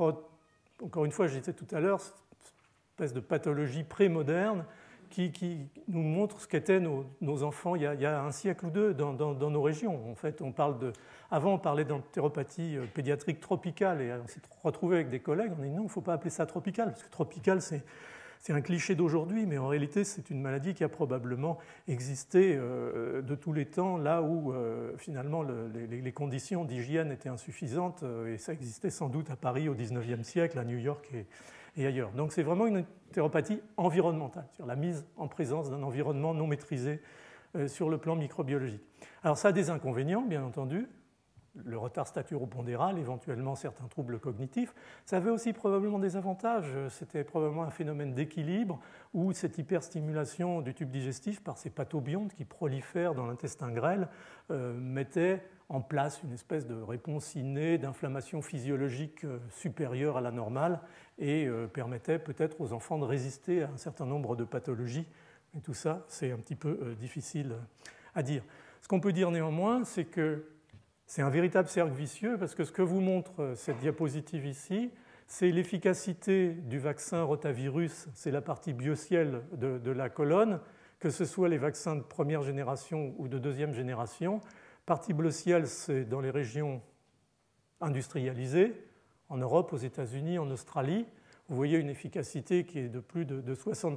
encore une fois, je disais tout à l'heure, cette espèce de pathologie pré-moderne qui nous montre ce qu'étaient nos enfants il y a un siècle ou deux dans nos régions. En fait, avant, on parlait d'entéropathie pédiatrique tropicale, et on s'est retrouvé avec des collègues, on a dit non, il ne faut pas appeler ça tropical, parce que tropical, c'est un cliché d'aujourd'hui, mais en réalité, c'est une maladie qui a probablement existé de tous les temps, là où finalement les conditions d'hygiène étaient insuffisantes, et ça existait sans doute à Paris au XIXe siècle, à New York et ailleurs. Donc c'est vraiment une entéropathie environnementale, c'est-à-dire la mise en présence d'un environnement non maîtrisé sur le plan microbiologique. Alors ça a des inconvénients, bien entendu, le retard staturo-pondéral, éventuellement certains troubles cognitifs. Ça avait aussi probablement des avantages, c'était probablement un phénomène d'équilibre où cette hyperstimulation du tube digestif par ces pathobiontes qui prolifèrent dans l'intestin grêle mettait en place une espèce de réponse innée d'inflammation physiologique supérieure à la normale et permettait peut-être aux enfants de résister à un certain nombre de pathologies. Mais tout ça, c'est un petit peu difficile à dire. Ce qu'on peut dire néanmoins, c'est que c'est un véritable cercle vicieux parce que ce que vous montre cette diapositive ici, c'est l'efficacité du vaccin rotavirus, c'est la partie biocielle de la colonne, que ce soit les vaccins de première génération ou de deuxième génération. Partie bleu ciel, c'est dans les régions industrialisées, en Europe, aux États-Unis, en Australie. Vous voyez une efficacité qui est de plus de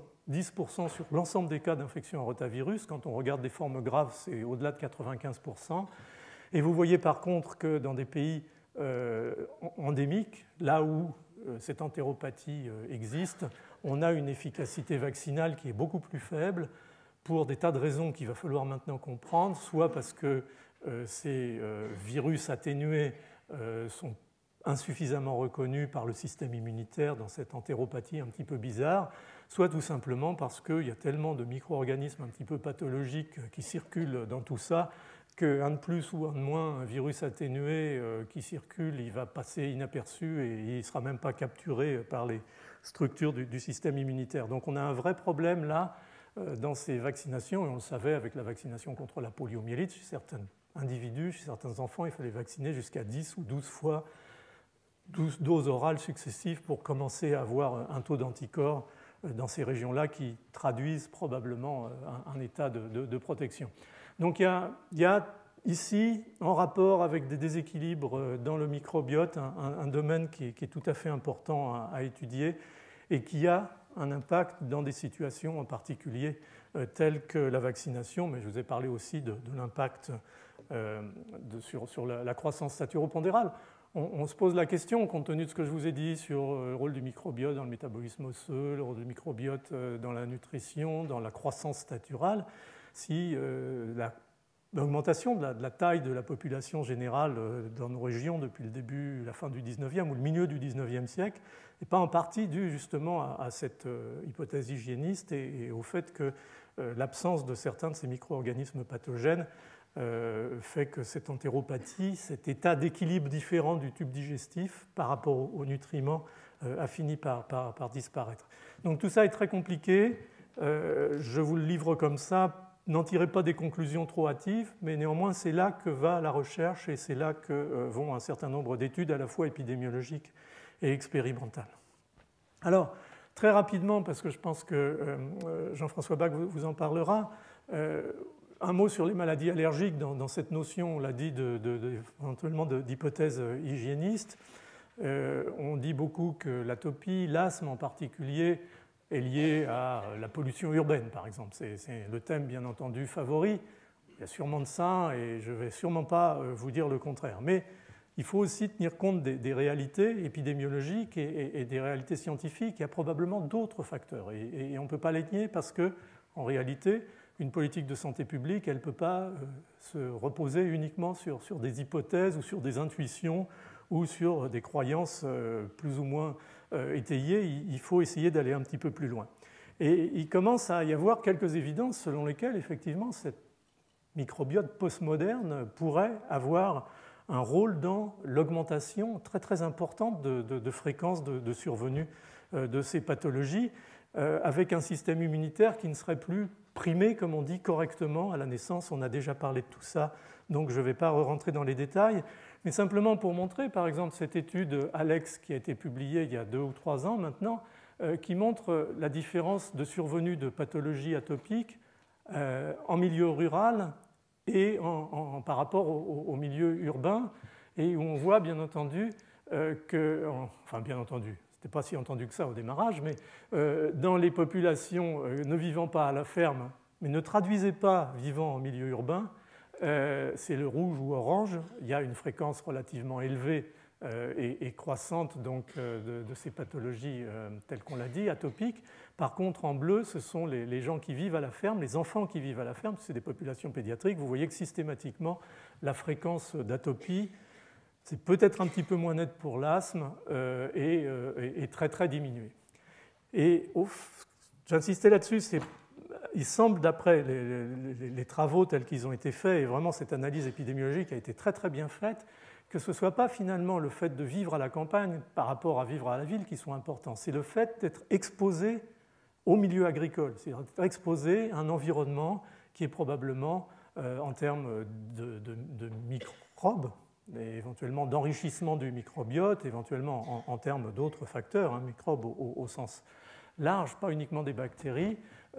70% sur l'ensemble des cas d'infection à rotavirus. Quand on regarde des formes graves, c'est au-delà de 95%. Et vous voyez par contre que dans des pays endémiques, là où cette entéropathie existe, on a une efficacité vaccinale qui est beaucoup plus faible pour des tas de raisons qu'il va falloir maintenant comprendre, soit parce que ces virus atténués sont insuffisamment reconnus par le système immunitaire dans cette entéropathie un petit peu bizarre, soit tout simplement parce qu'il y a tellement de micro-organismes un petit peu pathologiques qui circulent dans tout ça qu'un de plus ou un de moins, un virus atténué qui circule, il va passer inaperçu et il ne sera même pas capturé par les structures du système immunitaire. Donc on a un vrai problème là dans ces vaccinations, et on le savait avec la vaccination contre la poliomyélite, chez certains individus, chez certains enfants, il fallait vacciner jusqu'à 10 ou 12 fois 12 doses orales successives pour commencer à avoir un taux d'anticorps dans ces régions-là qui traduisent probablement un état de protection. Donc il y a ici, en rapport avec des déséquilibres dans le microbiote, un domaine qui est tout à fait important à étudier et qui a un impact dans des situations en particulier telles que la vaccination, mais je vous ai parlé aussi de l'impact sur la croissance staturo-pondérale. On se pose la question, compte tenu de ce que je vous ai dit sur le rôle du microbiote dans le métabolisme osseux, le rôle du microbiote dans la nutrition, dans la croissance staturale, si l'augmentation de la taille de la population générale dans nos régions depuis le début, la fin du 19e ou le milieu du 19e siècle n'est pas en partie due justement à cette hypothèse hygiéniste et au fait que l'absence de certains de ces micro-organismes pathogènes fait que cette entéropathie, cet état d'équilibre différent du tube digestif par rapport aux nutriments a fini par disparaître. Donc tout ça est très compliqué, je vous le livre comme ça, n'en tirez pas des conclusions trop hâtives, mais néanmoins c'est là que va la recherche et c'est là que vont un certain nombre d'études à la fois épidémiologiques et expérimentales. Alors, très rapidement, parce que je pense que Jean-François Bach vous en parlera, un mot sur les maladies allergiques dans cette notion, on l'a dit, éventuellement d'hypothèse hygiéniste. On dit beaucoup que l'atopie, l'asthme en particulier, est lié à la pollution urbaine, par exemple. C'est le thème, bien entendu, favori. Il y a sûrement de ça, et je ne vais sûrement pas vous dire le contraire. Mais il faut aussi tenir compte des réalités épidémiologiques et des réalités scientifiques. Il y a probablement d'autres facteurs, et on ne peut pas les nier parce que, en réalité, une politique de santé publique, elle ne peut pas se reposer uniquement sur des hypothèses ou sur des intuitions ou sur des croyances plus ou moins étayées. Il faut essayer d'aller un petit peu plus loin. Et il commence à y avoir quelques évidences selon lesquelles, effectivement, cette microbiote postmoderne pourrait avoir un rôle dans l'augmentation très très importante de fréquence de survenue de ces pathologies, avec un système immunitaire qui ne serait plus primé, comme on dit, correctement à la naissance. On a déjà parlé de tout ça, donc je ne vais pas rentrer dans les détails, mais simplement pour montrer, par exemple, cette étude Alex qui a été publiée il y a 2 ou 3 ans maintenant, qui montre la différence de survenue de pathologies atopiques en milieu rural et par rapport au milieu urbain, et où on voit bien entendu enfin bien entendu, ce n'était pas si entendu que ça au démarrage, mais dans les populations ne vivant pas à la ferme, mais ne traduisez pas vivant en milieu urbain, c'est le rouge ou orange, il y a une fréquence relativement élevée et croissante donc, de ces pathologies telles qu'on l'a dit, atopiques. Par contre, en bleu, ce sont les gens qui vivent à la ferme, les enfants qui vivent à la ferme, c'est des populations pédiatriques. Vous voyez que systématiquement, la fréquence d'atopie, c'est peut-être un petit peu moins net pour l'asthme, est très très diminuée. Et j'insistais là-dessus, il semble, d'après les travaux tels qu'ils ont été faits, et vraiment cette analyse épidémiologique a été très très bien faite, que ce ne soit pas finalement le fait de vivre à la campagne par rapport à vivre à la ville qui sont importants, c'est le fait d'être exposé au milieu agricole, c'est-à-dire d'être exposé à un environnement qui est probablement, en termes de microbes, et éventuellement d'enrichissement du microbiote, éventuellement en termes d'autres facteurs, microbes au sens large, pas uniquement des bactéries,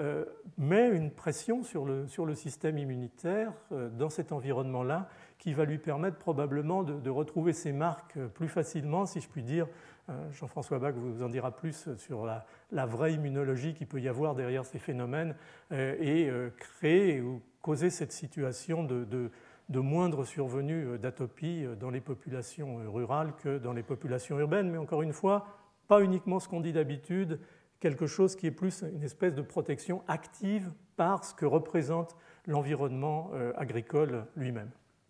met une pression sur le système immunitaire dans cet environnement-là qui va lui permettre probablement de retrouver ses marques plus facilement, si je puis dire. Jean-François Bach vous en dira plus sur la vraie immunologie qu'il peut y avoir derrière ces phénomènes et créer ou causer cette situation de moindre survenue d'atopie dans les populations rurales que dans les populations urbaines. Mais encore une fois, pas uniquement ce qu'on dit d'habitude, quelque chose qui est plus une espèce de protection active par ce que représente l'environnement agricole lui-même.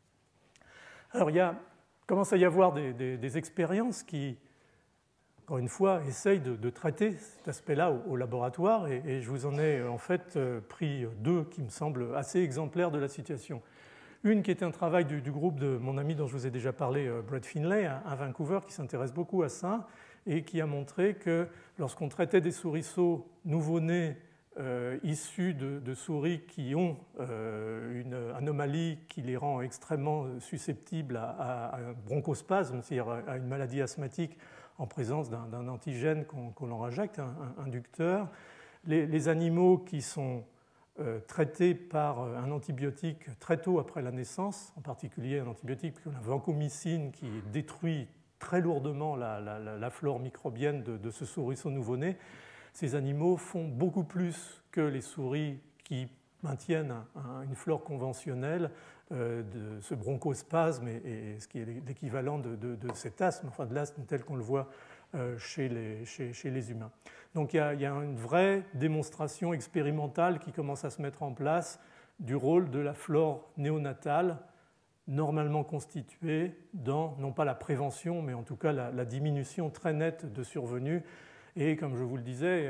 Alors il commence à y avoir des expériences qui, encore une fois, essayent de traiter cet aspect-là au laboratoire, et je vous en ai en fait pris 2 qui me semblent assez exemplaires de la situation. Une qui est un travail du groupe de mon ami dont je vous ai déjà parlé, Brett Finlay, à Vancouver, qui s'intéresse beaucoup à ça, et qui a montré que lorsqu'on traitait des souriceaux nouveau-nés issus de souris qui ont une anomalie qui les rend extrêmement susceptibles à un bronchospasme, c'est-à-dire à une maladie asthmatique en présence d'un antigène qu'on leur injecte, un inducteur, les animaux qui sont traités par un antibiotique très tôt après la naissance, en particulier un antibiotique comme la vancomycine qui détruit très lourdement la flore microbienne de ce souriceau nouveau-né, ces animaux font beaucoup plus que les souris qui maintiennent une flore conventionnelle de ce bronchospasme et ce qui est l'équivalent de cet asthme, enfin de l'asthme tel qu'on le voit chez les humains. Donc il y a une vraie démonstration expérimentale qui commence à se mettre en place du rôle de la flore néonatale normalement constituée dans, non pas la prévention, mais en tout cas la diminution très nette de survenue. Et comme je vous le disais,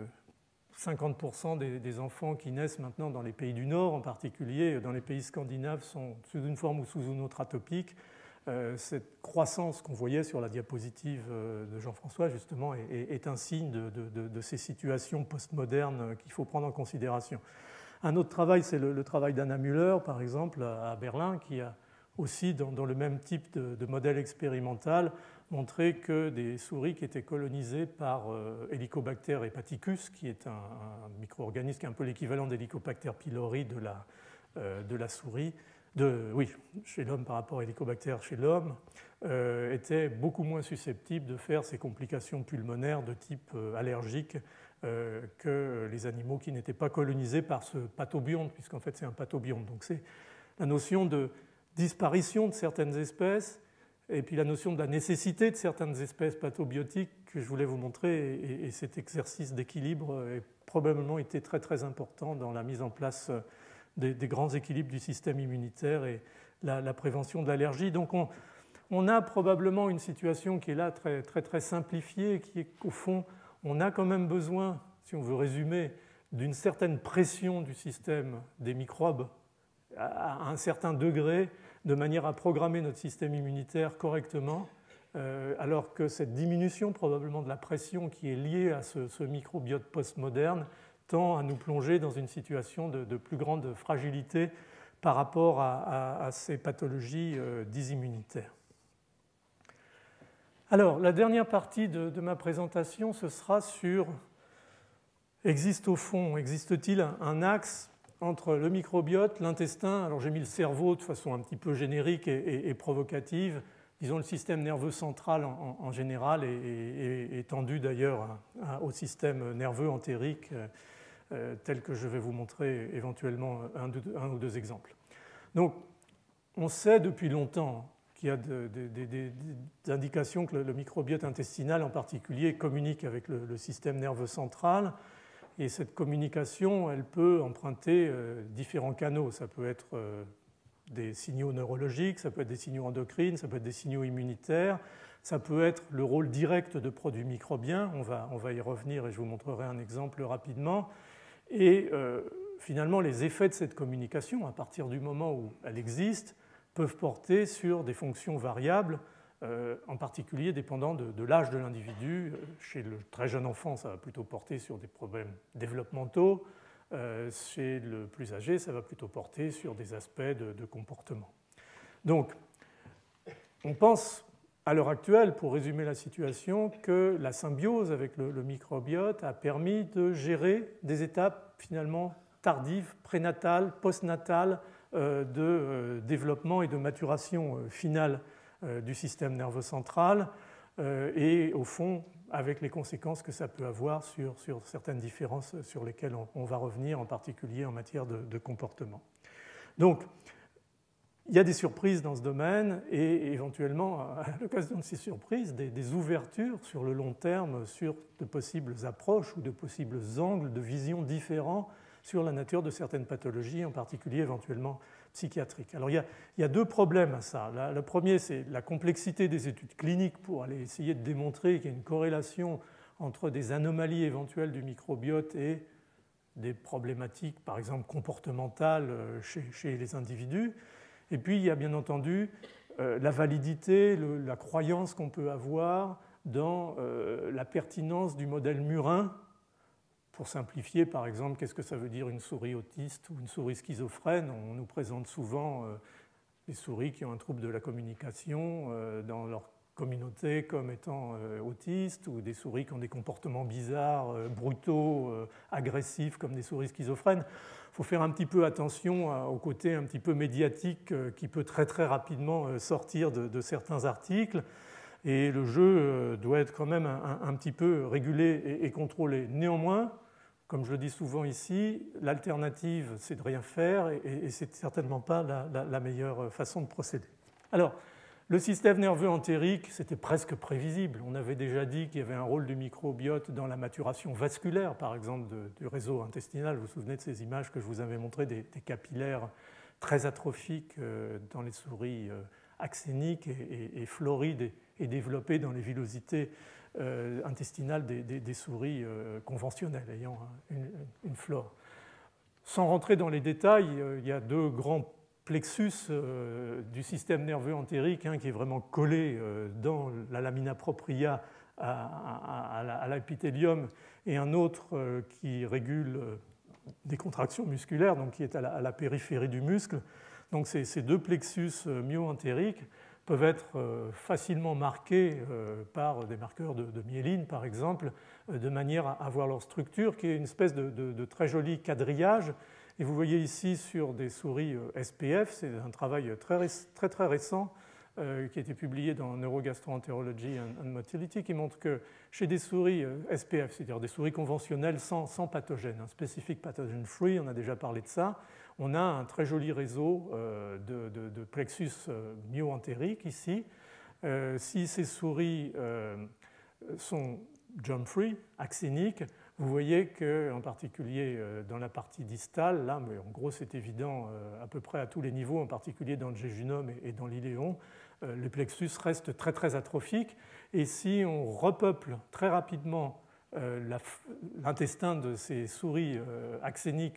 50% des enfants qui naissent maintenant dans les pays du Nord, en particulier dans les pays scandinaves, sont sous une forme ou sous une autre atopique. Cette croissance qu'on voyait sur la diapositive de Jean-François, justement, est un signe de ces situations postmodernes qu'il faut prendre en considération. Un autre travail, c'est le travail d'Anna Müller, par exemple, à Berlin, qui a aussi, dans le même type de modèle expérimental, montré que des souris qui étaient colonisées par Helicobacter hepaticus, qui est un micro-organisme qui est un peu l'équivalent d'Helicobacter pylori de la souris, chez l'homme par rapport à Helicobacter chez l'homme, étaient beaucoup moins susceptibles de faire ces complications pulmonaires de type allergique que les animaux qui n'étaient pas colonisés par ce pathobionte, puisqu'en fait c'est un pathobionte. Donc c'est la notion de disparition de certaines espèces et puis la notion de la nécessité de certaines espèces pathobiotiques que je voulais vous montrer, et cet exercice d'équilibre a probablement été très très important dans la mise en place des grands équilibres du système immunitaire et la prévention de l'allergie. Donc on a probablement une situation qui est là très très très simplifiée, qui est qu'au fond on a quand même besoin, si on veut résumer, d'une certaine pression du système des microbes à un certain degré de manière à programmer notre système immunitaire correctement, alors que cette diminution probablement de la pression qui est liée à ce microbiote postmoderne tend à nous plonger dans une situation de plus grande fragilité par rapport à ces pathologies dysimmunitaires. Alors, la dernière partie de ma présentation, ce sera sur existe-t-il un axe entre le microbiote, l'intestin, alors j'ai mis le cerveau de façon un petit peu générique et provocative, disons le système nerveux central en général et étendu d'ailleurs au système nerveux entérique, tel que je vais vous montrer éventuellement un ou deux exemples. Donc, on sait depuis longtemps qu'il y a des indications que le microbiote intestinal en particulier communique avec le système nerveux central. Et cette communication, elle peut emprunter différents canaux. Ça peut être des signaux neurologiques, ça peut être des signaux endocrines, ça peut être des signaux immunitaires, ça peut être le rôle direct de produits microbiens. On va y revenir et je vous montrerai un exemple rapidement. Et finalement, les effets de cette communication, à partir du moment où elle existe, peuvent porter sur des fonctions variables, en particulier dépendant de l'âge de l'individu. Chez le très jeune enfant, ça va plutôt porter sur des problèmes développementaux. Chez le plus âgé, ça va plutôt porter sur des aspects de comportement. Donc, on pense à l'heure actuelle, pour résumer la situation, que la symbiose avec le microbiote a permis de gérer des étapes finalement tardives, prénatales, postnatales, de développement et de maturation finale du système nerveux central et au fond avec les conséquences que ça peut avoir sur certaines différences sur lesquelles on va revenir, en particulier en matière de comportement. Donc, il y a des surprises dans ce domaine et éventuellement, à l'occasion de ces surprises, des ouvertures sur le long terme sur de possibles approches ou de possibles angles de vision différents sur la nature de certaines pathologies, en particulier éventuellement psychiatriques. Alors il y a deux problèmes à ça. Le premier, c'est la complexité des études cliniques pour aller essayer de démontrer qu'il y a une corrélation entre des anomalies éventuelles du microbiote et des problématiques, par exemple comportementales chez les individus. Et puis il y a bien entendu la validité, la croyance qu'on peut avoir dans la pertinence du modèle murin. Pour simplifier, par exemple, qu'est-ce que ça veut dire une souris autiste ou une souris schizophrène? On nous présente souvent des souris qui ont un trouble de la communication dans leur communauté comme étant autistes, ou des souris qui ont des comportements bizarres, brutaux, agressifs, comme des souris schizophrènes. Il faut faire un petit peu attention au côté un petit peu médiatique qui peut très très rapidement sortir de certains articles. Et le jeu doit être quand même un petit peu régulé et contrôlé. Néanmoins, comme je le dis souvent ici, l'alternative, c'est de rien faire et ce n'est certainement pas la meilleure façon de procéder. Alors, le système nerveux entérique, c'était presque prévisible. On avait déjà dit qu'il y avait un rôle du microbiote dans la maturation vasculaire, par exemple, du réseau intestinal. Vous vous souvenez de ces images que je vous avais montrées, des capillaires très atrophiques dans les souris axéniques et florides et développées dans les villosités intestinales des souris conventionnelles ayant une flore. Sans rentrer dans les détails, il y a deux grands plexus du système nerveux entérique, qui est vraiment collé dans la lamina propria à l'épithélium, et un autre qui régule des contractions musculaires, donc qui est à la périphérie du muscle. Donc ces deux plexus myo-entériques peuvent être facilement marqués par des marqueurs de myéline, par exemple, de manière à voir leur structure, qui est une espèce de très joli quadrillage. Et vous voyez ici sur des souris SPF, c'est un travail très récent qui a été publié dans Neurogastroenterology and Motility, qui montre que chez des souris SPF, c'est-à-dire des souris conventionnelles sans pathogène, un specific pathogen free, on a déjà parlé de ça, on a un très joli réseau de plexus myo-entériques ici. Si ces souris sont germ-free, axéniques, vous voyez qu'en particulier dans la partie distale, là, mais en gros c'est évident à peu près à tous les niveaux, en particulier dans le jéjunum et dans l'iléon, les plexus restent très atrophiques. Et si on repeuple très rapidement l'intestin de ces souris axéniques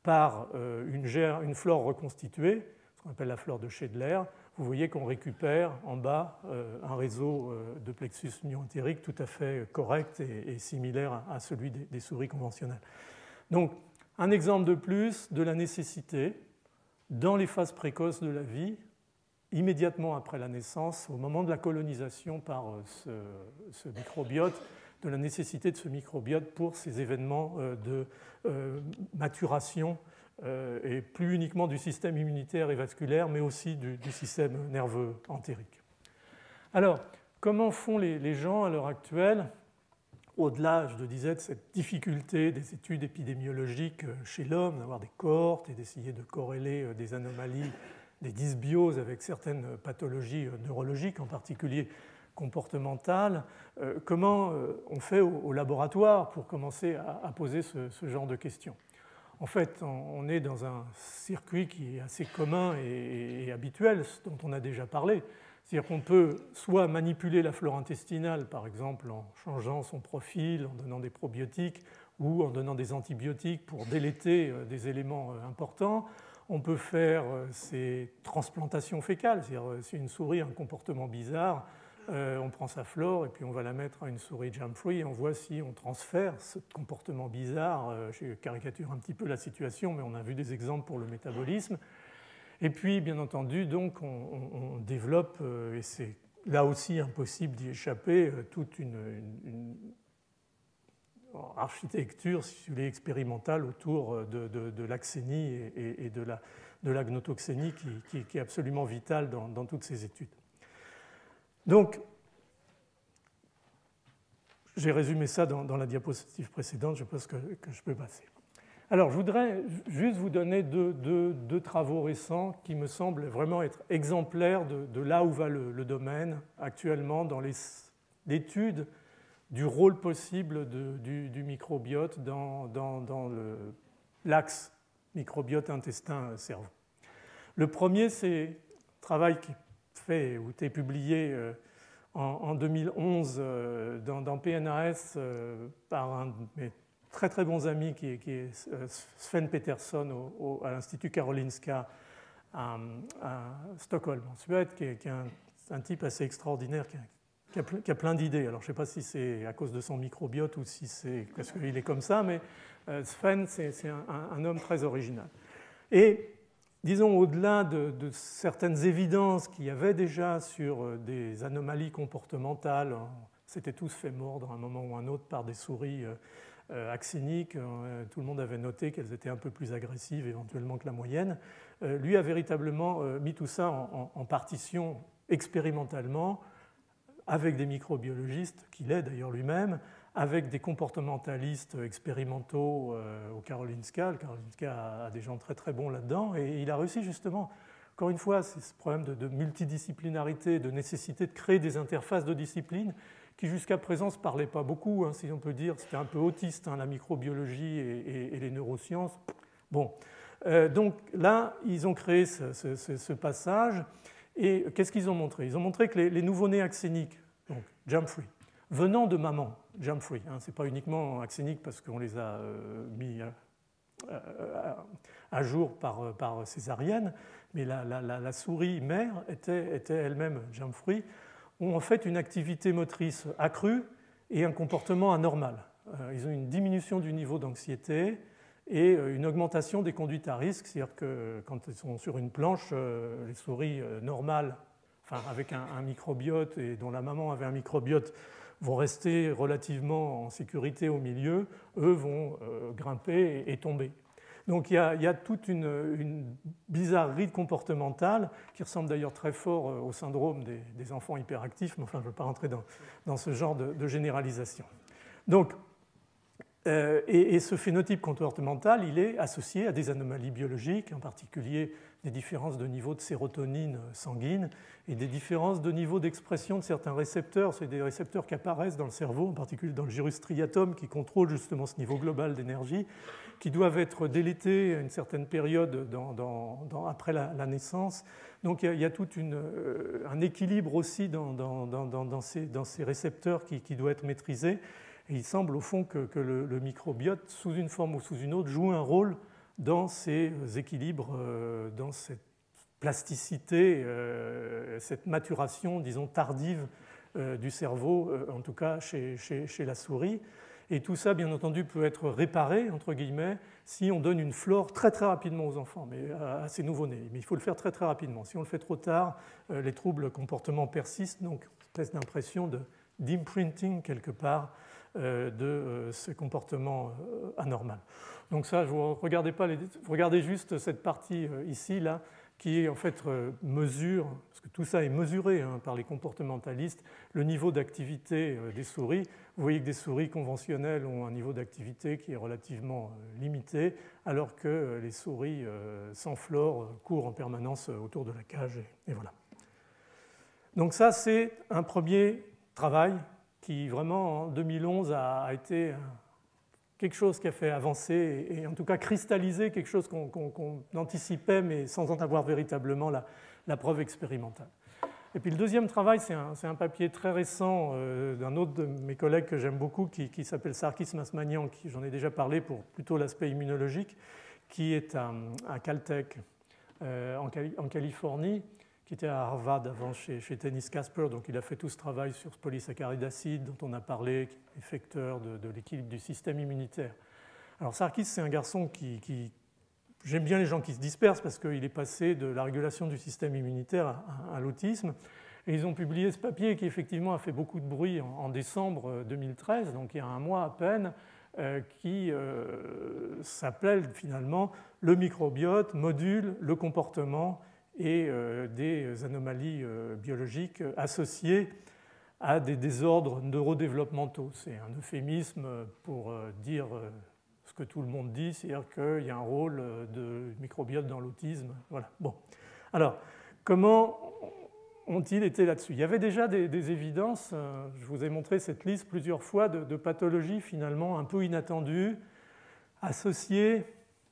par une flore reconstituée, ce qu'on appelle la flore de Schedler, vous voyez qu'on récupère en bas un réseau de plexus myo-entérique tout à fait correct et similaire à celui des souris conventionnelles. Donc, un exemple de plus de la nécessité, dans les phases précoces de la vie, immédiatement après la naissance, au moment de la colonisation par ce microbiote, de la nécessité de ce microbiote pour ces événements de maturation et plus uniquement du système immunitaire et vasculaire, mais aussi du système nerveux entérique. Alors, comment font les gens à l'heure actuelle, au-delà, je le disais, de cette difficulté des études épidémiologiques chez l'homme, d'avoir des cohortes et d'essayer de corréler des anomalies, des dysbioses avec certaines pathologies neurologiques, en particulier comportementales, comment on fait au laboratoire pour commencer à poser ce genre de questions? En fait, on est dans un circuit qui est assez commun et habituel, dont on a déjà parlé. C'est-à-dire qu'on peut soit manipuler la flore intestinale, par exemple en changeant son profil, en donnant des probiotiques ou en donnant des antibiotiques pour déléter des éléments importants. On peut faire ces transplantations fécales, c'est-à-dire si une souris a un comportement bizarre, on prend sa flore et puis on va la mettre à une souris germ-free et on voit si on transfère ce comportement bizarre. Je caricature un petit peu la situation, mais on a vu des exemples pour le métabolisme. Et puis, bien entendu, donc, on développe, et c'est là aussi impossible d'y échapper, toute une architecture, si vous voulez, expérimentale autour de l'axénie et de la gnotoxénie qui est absolument vitale dans toutes ces études. Donc, j'ai résumé ça dans la diapositive précédente, je pense que je peux passer. Alors, je voudrais juste vous donner deux travaux récents qui me semblent vraiment être exemplaires de là où va le domaine actuellement dans l'étude du rôle possible du microbiote dans l'axe microbiote intestin-cerveau. Le premier, c'est un travail qui fait ou été publié en 2011 dans PNAS par un de mes très très bons amis qui est Sven Peterson à l'Institut Karolinska à Stockholm en Suède, qui est un type assez extraordinaire qui a plein d'idées. Alors je ne sais pas si c'est à cause de son microbiote ou si c'est parce qu'il est comme ça, mais Sven c'est un homme très original. Et disons, au-delà de certaines évidences qu'il y avait déjà sur des anomalies comportementales, s'étaient tous fait mordre à un moment ou un autre par des souris axéniques, tout le monde avait noté qu'elles étaient un peu plus agressives éventuellement que la moyenne. Lui a véritablement mis tout ça en partition expérimentalement avec des microbiologistes, qu'il est d'ailleurs lui-même, avec des comportementalistes expérimentaux au Karolinska. Le Karolinska a des gens très très bons là-dedans et il a réussi justement, encore une fois, c'est ce problème de multidisciplinarité, de nécessité de créer des interfaces de disciplines qui jusqu'à présent ne se parlaient pas beaucoup, si on peut dire, c'était un peu autiste, la microbiologie et les neurosciences. Bon, donc là, ils ont créé ce passage et qu'est-ce qu'ils ont montré? Ils ont montré que les nouveau-nés axéniques, donc germ-free, venant de maman, germ-free, ce n'est pas uniquement axénique parce qu'on les a mis à jour par césarienne, mais la souris mère était elle-même germ-free, ont en fait une activité motrice accrue et un comportement anormal. Ils ont une diminution du niveau d'anxiété et une augmentation des conduites à risque, c'est-à-dire que quand ils sont sur une planche, les souris normales, enfin avec un microbiote et dont la maman avait un microbiote, vont rester relativement en sécurité au milieu, eux vont grimper et tomber. Donc il y a toute une bizarrerie comportementale qui ressemble d'ailleurs très fort au syndrome des enfants hyperactifs, mais enfin je ne veux pas rentrer dans ce genre de généralisation. Donc, et ce phénotype comportemental, il est associé à des anomalies biologiques, en particulier des différences de niveau de sérotonine sanguine et des différences de niveau d'expression de certains récepteurs. C'est des récepteurs qui apparaissent dans le cerveau, en particulier dans le gyrus striatum, qui contrôle justement ce niveau global d'énergie, qui doivent être délétés à une certaine période après la naissance. Donc il y a tout un équilibre aussi dans ces récepteurs qui doit être maîtrisé. Et il semble au fond que le microbiote, sous une forme ou sous une autre, joue un rôle dans ces équilibres, dans cette plasticité, cette maturation, disons, tardive du cerveau, en tout cas chez la souris. Et tout ça, bien entendu, peut être réparé, entre guillemets, si on donne une flore très très rapidement aux enfants, mais à ces nouveau-nés. Mais il faut le faire très très rapidement. Si on le fait trop tard, les troubles comportement persistent, donc une espèce d'impression d'imprinting quelque part de ce comportement anormal. Donc ça, vous regardez juste cette partie ici, là, qui en fait mesure, parce que tout ça est mesuré par les comportementalistes, le niveau d'activité des souris. Vous voyez que des souris conventionnelles ont un niveau d'activité qui est relativement limité, alors que les souris sans flore courent en permanence autour de la cage, et voilà. Donc ça, c'est un premier travail qui vraiment, en 2011, a été quelque chose qui a fait avancer et en tout cas cristalliser quelque chose qu'on anticipait, mais sans en avoir véritablement la preuve expérimentale. Et puis le deuxième travail, c'est un papier très récent d'un autre de mes collègues que j'aime beaucoup, qui s'appelle Sarkis Masmanian, qui j'en ai déjà parlé pour plutôt l'aspect immunologique, qui est à Caltech en Californie, qui était à Harvard avant chez Tennis Casper. Donc il a fait tout ce travail sur ce polysaccharide acide dont on a parlé, qui est effecteur de l'équilibre du système immunitaire. Alors Sarkis, c'est un garçon qui j'aime bien les gens qui se dispersent parce qu'il est passé de la régulation du système immunitaire à l'autisme. Et ils ont publié ce papier qui effectivement a fait beaucoup de bruit en décembre 2013, donc il y a un mois à peine, qui s'appelle finalement « Le microbiote module le comportement et des anomalies biologiques associées à des désordres neurodéveloppementaux ». C'est un euphémisme pour dire ce que tout le monde dit, c'est-à-dire qu'il y a un rôle de microbiote dans l'autisme. Voilà. Bon. Alors, comment ont-ils été là-dessus? Il y avait déjà des évidences, je vous ai montré cette liste plusieurs fois, de pathologies finalement un peu inattendues, associées,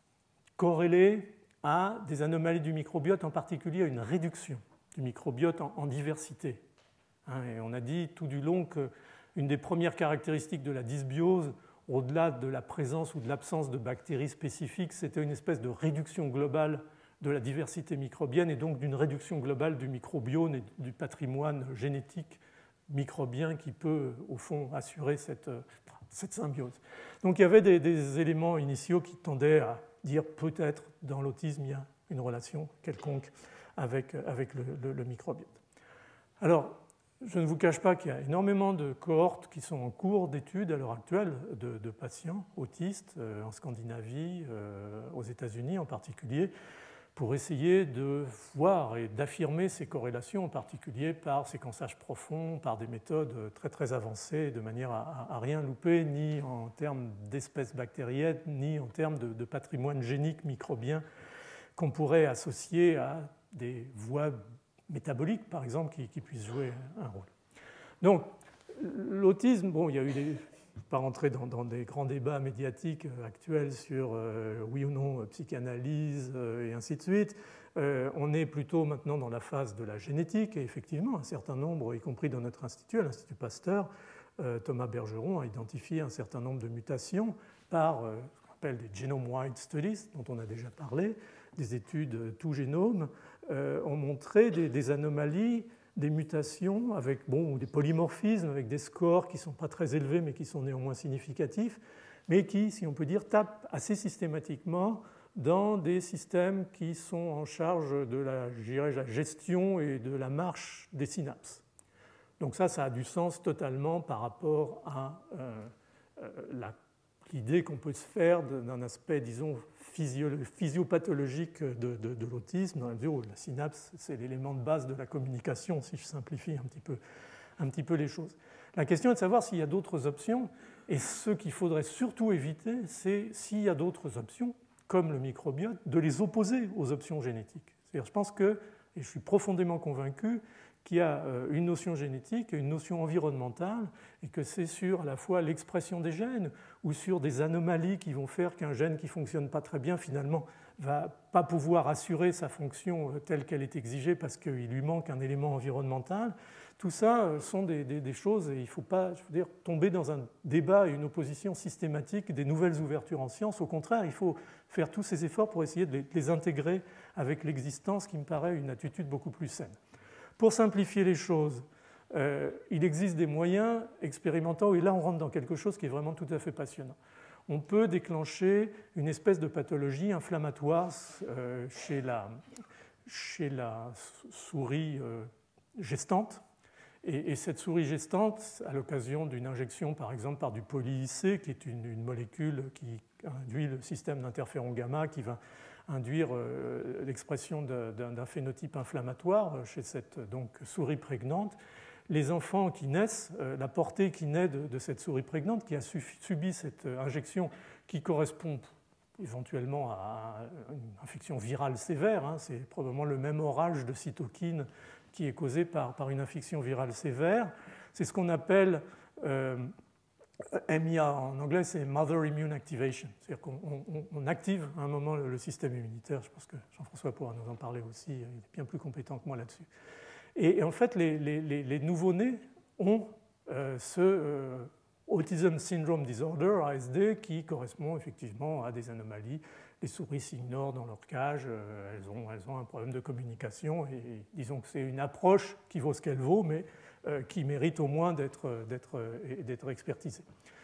corrélées à des anomalies du microbiote, en particulier à une réduction du microbiote en diversité. Et on a dit tout du long qu'une des premières caractéristiques de la dysbiose, au-delà de la présence ou de l'absence de bactéries spécifiques, c'était une espèce de réduction globale de la diversité microbienne et donc d'une réduction globale du microbiome et du patrimoine génétique microbien qui peut, au fond, assurer cette symbiose. Donc il y avait des éléments initiaux qui tendaient à dire peut-être dans l'autisme il y a une relation quelconque avec le microbiote. Alors, je ne vous cache pas qu'il y a énormément de cohortes qui sont en cours d'études à l'heure actuelle de patients autistes en Scandinavie, aux États-Unis en particulier, pour essayer de voir et d'affirmer ces corrélations, en particulier par séquençage profond, par des méthodes très très avancées, de manière à rien louper, ni en termes d'espèces bactériennes, ni en termes de patrimoine génique microbien qu'on pourrait associer à des voies métaboliques, par exemple, qui puissent jouer un rôle. Donc, l'autisme, bon, il y a eu des... Je ne vais pas rentrer dans des grands débats médiatiques actuels sur oui ou non psychanalyse et ainsi de suite. On est plutôt maintenant dans la phase de la génétique et effectivement, un certain nombre, y compris dans notre institut, à l'Institut Pasteur, Thomas Bergeron a identifié un certain nombre de mutations par ce qu'on appelle des genome-wide studies, dont on a déjà parlé, des études tout génome, ont montré des anomalies, des mutations avec ou des polymorphismes, avec des scores qui ne sont pas très élevés mais qui sont néanmoins significatifs, mais qui, si on peut dire, tapent assez systématiquement dans des systèmes qui sont en charge de la gestion et de la marche des synapses. Donc ça a du sens totalement par rapport à l'idée qu'on peut se faire d'un aspect, disons, physiopathologique de l'autisme, dans la mesure où la synapse, c'est l'élément de base de la communication, si je simplifie un petit peu les choses. La question est de savoir s'il y a d'autres options, et ce qu'il faudrait surtout éviter, c'est s'il y a d'autres options, comme le microbiote, de les opposer aux options génétiques. C'est-à-dire, je pense que, et je suis profondément convaincu, qu'il y a une notion génétique et une notion environnementale, et que c'est sur à la fois l'expression des gènes ou sur des anomalies qui vont faire qu'un gène qui ne fonctionne pas très bien, finalement, va pas pouvoir assurer sa fonction telle qu'elle est exigée parce qu'il lui manque un élément environnemental. Tout ça sont des choses, et il ne faut pas, je veux dire, tomber dans un débat et une opposition systématique des nouvelles ouvertures en sciences. Au contraire, il faut faire tous ces efforts pour essayer de les intégrer avec l'existence, qui me paraît une attitude beaucoup plus saine. Pour simplifier les choses, il existe des moyens expérimentaux, et là on rentre dans quelque chose qui est vraiment tout à fait passionnant. On peut déclencher une espèce de pathologie inflammatoire chez la souris gestante. Et cette souris gestante, à l'occasion d'une injection, par exemple, par du poly-IC, qui est une molécule qui induit le système d'interféron gamma, qui va induire l'expression d'un phénotype inflammatoire chez cette donc, souris prégnante. Les enfants qui naissent, la portée qui naît de cette souris prégnante, qui a subi cette injection qui correspond éventuellement à une infection virale sévère, hein, c'est probablement le même orage de cytokines qui est causé par une infection virale sévère. C'est ce qu'on appelle MIA, en anglais c'est Mother Immune Activation, c'est-à-dire qu'on active à un moment le système immunitaire. Je pense que Jean-François pourra nous en parler aussi, il est bien plus compétent que moi là-dessus. Et en fait, les nouveau-nés ont ce Autism Syndrome Disorder, ASD, qui correspond effectivement à des anomalies. Les souris s'ignorent dans leur cage, elles ont un problème de communication, et disons que c'est une approche qui vaut ce qu'elle vaut, mais qui mérite au moins d'être expertisée.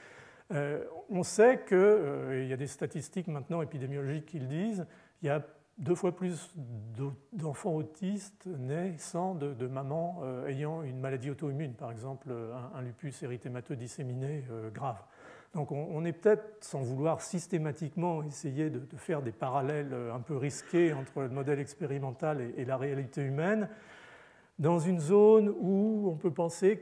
On sait qu'il y a des statistiques maintenant épidémiologiques qui le disent, il y a 2 fois plus d'enfants autistes naissant de mamans ayant une maladie auto-immune, par exemple un lupus érythémateux disséminé grave. Donc on est peut-être, sans vouloir systématiquement essayer de faire des parallèles un peu risqués entre le modèle expérimental et la réalité humaine, dans une zone où on peut penser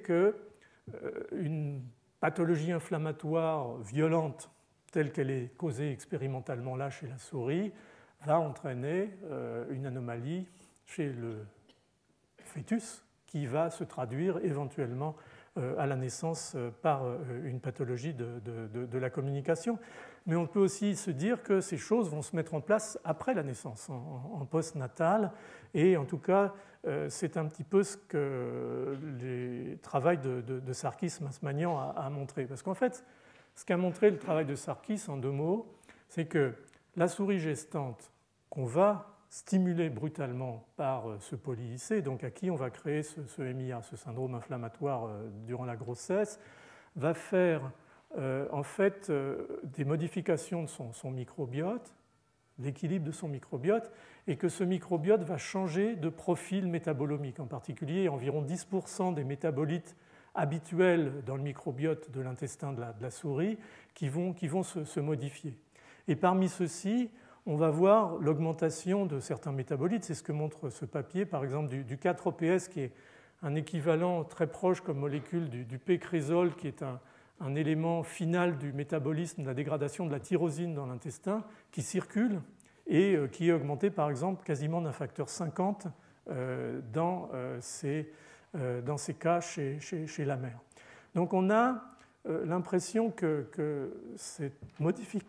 qu'une pathologie inflammatoire violente, telle qu'elle est causée expérimentalement là chez la souris, va entraîner une anomalie chez le fœtus qui va se traduire éventuellement à la naissance par une pathologie de la communication. Mais on peut aussi se dire que ces choses vont se mettre en place après la naissance, en post-natal, et en tout cas, c'est un petit peu ce que le travail de Sarkis Masmanian a montré. Parce qu'en fait, ce qu'a montré le travail de Sarkis, en 2 mots, c'est que la souris gestante qu'on va stimuler brutalement par ce poly-IC, donc à qui on va créer ce MIA, ce syndrome inflammatoire durant la grossesse, va faire en fait des modifications de son microbiote, l'équilibre de son microbiote, et que ce microbiote va changer de profil métabolomique. En particulier, environ 10% des métabolites habituels dans le microbiote de l'intestin de la souris qui vont se modifier. Et parmi ceux-ci, on va voir l'augmentation de certains métabolites. C'est ce que montre ce papier, par exemple du 4-OPS, qui est un équivalent très proche comme molécule du P-crésol, qui est un élément final du métabolisme, de la dégradation de la tyrosine dans l'intestin, qui circule et qui est augmenté, par exemple, quasiment d'un facteur 50 dans ces cas chez la mère. Donc on a l'impression que cette modification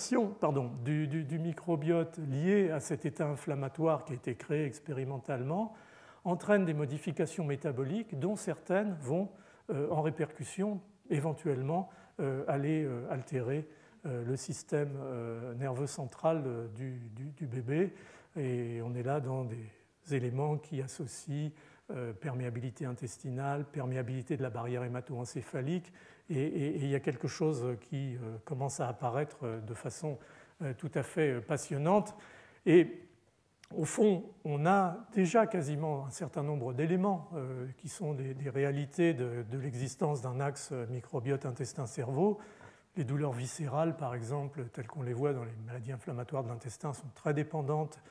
du microbiote lié à cet état inflammatoire qui a été créé expérimentalement entraîne des modifications métaboliques dont certaines vont en répercussion éventuellement aller altérer le système nerveux central du bébé. Et on est là dans des éléments qui associent perméabilité intestinale, perméabilité de la barrière hémato-encéphalique, et il y a quelque chose qui commence à apparaître de façon tout à fait passionnante. Et au fond, on a déjà quasiment un certain nombre d'éléments qui sont des réalités de l'existence d'un axe microbiote intestin-cerveau. Les douleurs viscérales, par exemple, telles qu'on les voit dans les maladies inflammatoires de l'intestin, sont très dépendantes,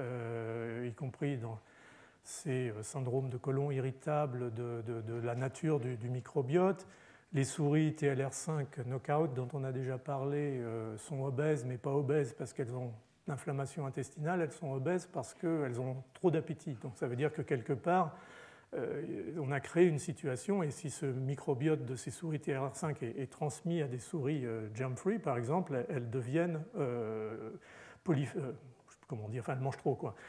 y compris dans ces syndromes de côlon irritable de la nature du microbiote. Les souris TLR5 knockout dont on a déjà parlé sont obèses, mais pas obèses parce qu'elles ont l'inflammation intestinale, elles sont obèses parce qu'elles ont trop d'appétit. Donc ça veut dire que quelque part, on a créé une situation, et si ce microbiote de ces souris TLR5 est transmis à des souris germ-free, par exemple, elles deviennent comment dire, enfin elle mange trop quoi.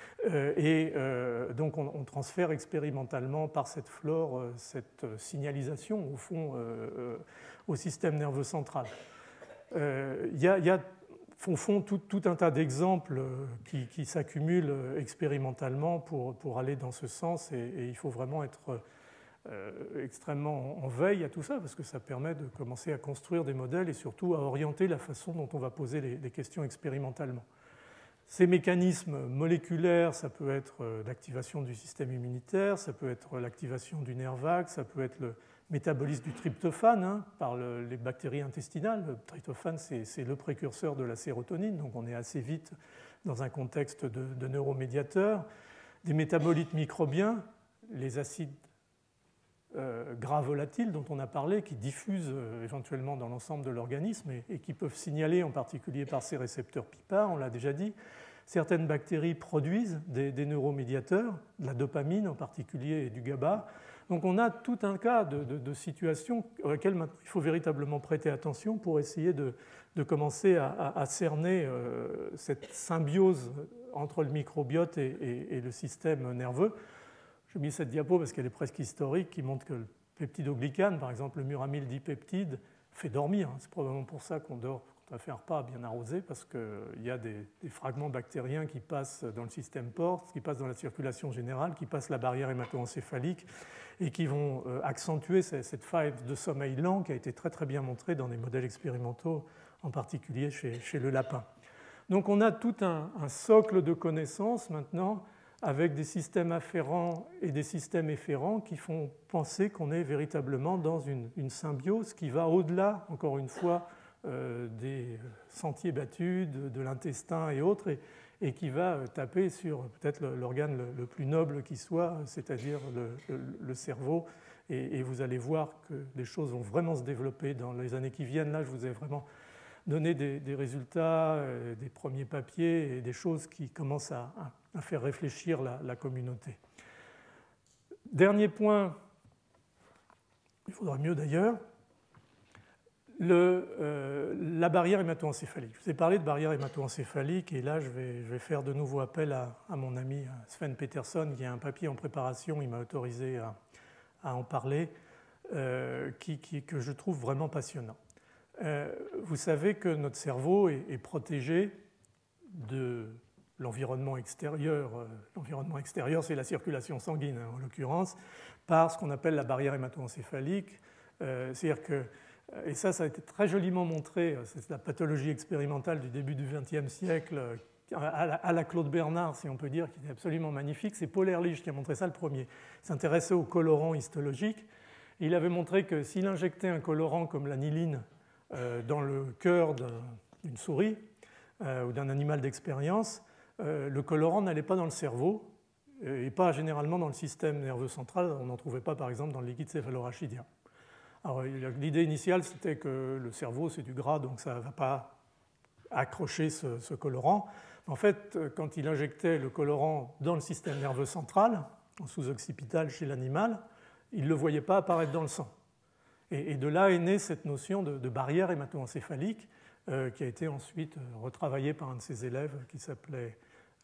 Donc on transfère expérimentalement par cette flore cette signalisation au fond au système nerveux central. Il y a au fond tout un tas d'exemples qui s'accumulent expérimentalement pour aller dans ce sens et il faut vraiment être extrêmement en veille à tout ça parce que ça permet de commencer à construire des modèles et surtout à orienter la façon dont on va poser les questions expérimentalement. Ces mécanismes moléculaires, ça peut être l'activation du système immunitaire, ça peut être l'activation du nerf vague, ça peut être le métabolisme du tryptophane par les bactéries intestinales. Le tryptophane, c'est le précurseur de la sérotonine, donc on est assez vite dans un contexte de neuromédiateurs. Des métabolites microbiens, les acides gras volatiles dont on a parlé, qui diffusent éventuellement dans l'ensemble de l'organisme et qui peuvent signaler en particulier par ces récepteurs PIPA, on l'a déjà dit. Certaines bactéries produisent des neuromédiateurs, de la dopamine en particulier et du GABA. Donc on a tout un cas de situations auxquelles il faut véritablement prêter attention pour essayer de commencer à cerner cette symbiose entre le microbiote et le système nerveux. J'ai mis cette diapo parce qu'elle est presque historique, qui montre que le peptidoglycane, par exemple le muramyl dipeptide, fait dormir. C'est probablement pour ça qu'on dort quand on fait un repas bien arrosé, parce qu'il y a des fragments bactériens qui passent dans le système porte, qui passent dans la circulation générale, qui passent la barrière hémato-encéphalique et qui vont accentuer cette faille de sommeil lent qui a été très très bien montrée dans des modèles expérimentaux, en particulier chez le lapin. Donc on a tout un socle de connaissances maintenant avec des systèmes afférents et des systèmes efférents qui font penser qu'on est véritablement dans une symbiose qui va au-delà, encore une fois, des sentiers battus, de l'intestin et autres, et qui va taper sur peut-être l'organe le plus noble qui soit, c'est-à-dire le cerveau. Et vous allez voir que les choses vont vraiment se développer dans les années qui viennent. Là, je vous ai vraiment donné des résultats, des premiers papiers et des choses qui commencent à faire réfléchir la communauté. Dernier point, il faudra mieux d'ailleurs, la barrière hémato-encéphalique. Je vous ai parlé de barrière hémato-encéphalique et là je vais faire de nouveau appel à mon ami Sven Peterson qui a un papier en préparation, il m'a autorisé à en parler, que je trouve vraiment passionnant. Vous savez que notre cerveau est protégé de l'environnement extérieur. L'environnement extérieur, c'est la circulation sanguine, en l'occurrence, par ce qu'on appelle la barrière hémato-encéphalique. C'est-à-dire que, et ça a été très joliment montré, c'est la pathologie expérimentale du début du XXe siècle, à la Claude Bernard, si on peut dire, qui est absolument magnifique. C'est Paul Ehrlich qui a montré ça le premier. Il s'intéressait aux colorants histologiques. Et il avait montré que s'il injectait un colorant comme l'aniline dans le cœur d'une souris ou d'un animal d'expérience, le colorant n'allait pas dans le cerveau et pas généralement dans le système nerveux central. On n'en trouvait pas, par exemple, dans le liquide céphalorachidien. Alors, l'idée initiale, c'était que le cerveau, c'est du gras, donc ça ne va pas accrocher ce colorant. En fait, quand il injectait le colorant dans le système nerveux central, en sous-occipital chez l'animal, il ne le voyait pas apparaître dans le sang. Et de là est née cette notion de barrière hémato-encéphalique qui a été ensuite retravaillée par un de ses élèves qui s'appelait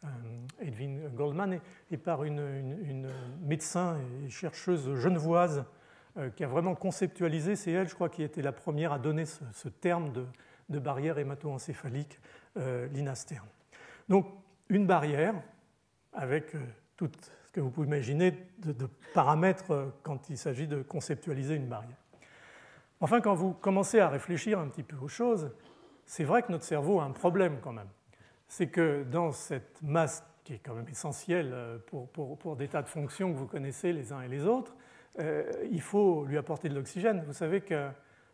Edwin Goldman et par une médecin et chercheuse genevoise qui a vraiment conceptualisé, c'est elle, je crois, qui était la première à donner ce terme de barrière hémato-encéphalique, Lina Stern. Donc une barrière avec tout ce que vous pouvez imaginer de paramètres quand il s'agit de conceptualiser une barrière. Enfin, quand vous commencez à réfléchir un petit peu aux choses, c'est vrai que notre cerveau a un problème quand même. C'est que dans cette masse qui est quand même essentielle pour des tas de fonctions que vous connaissez les uns et les autres, il faut lui apporter de l'oxygène. Vous savez que...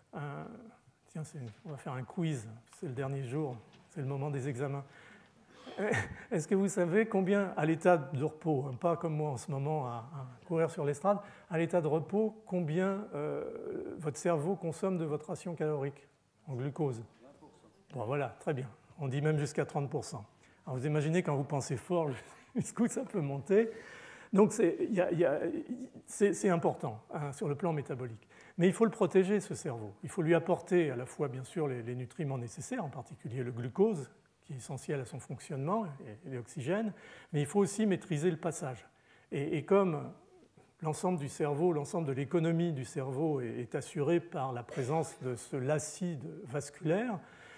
Tiens, on va faire un quiz, c'est le dernier jour, c'est le moment des examens. Est-ce que vous savez combien, à l'état de repos, pas comme moi en ce moment à courir sur l'estrade, à l'état de repos, combien votre cerveau consomme de votre ration calorique en glucose? 20%. Bon, voilà, très bien. On dit même jusqu'à 30%. Alors vous imaginez quand vous pensez fort, jusqu'où ça peut monter. Donc c'est important sur le plan métabolique. Mais il faut le protéger, ce cerveau. Il faut lui apporter à la fois, bien sûr, les nutriments nécessaires, en particulier le glucose, qui est essentiel à son fonctionnement, et l'oxygène, mais il faut aussi maîtriser le passage. Et comme l'ensemble du cerveau, l'ensemble de l'économie du cerveau est assuré par la présence de ce lacis vasculaire,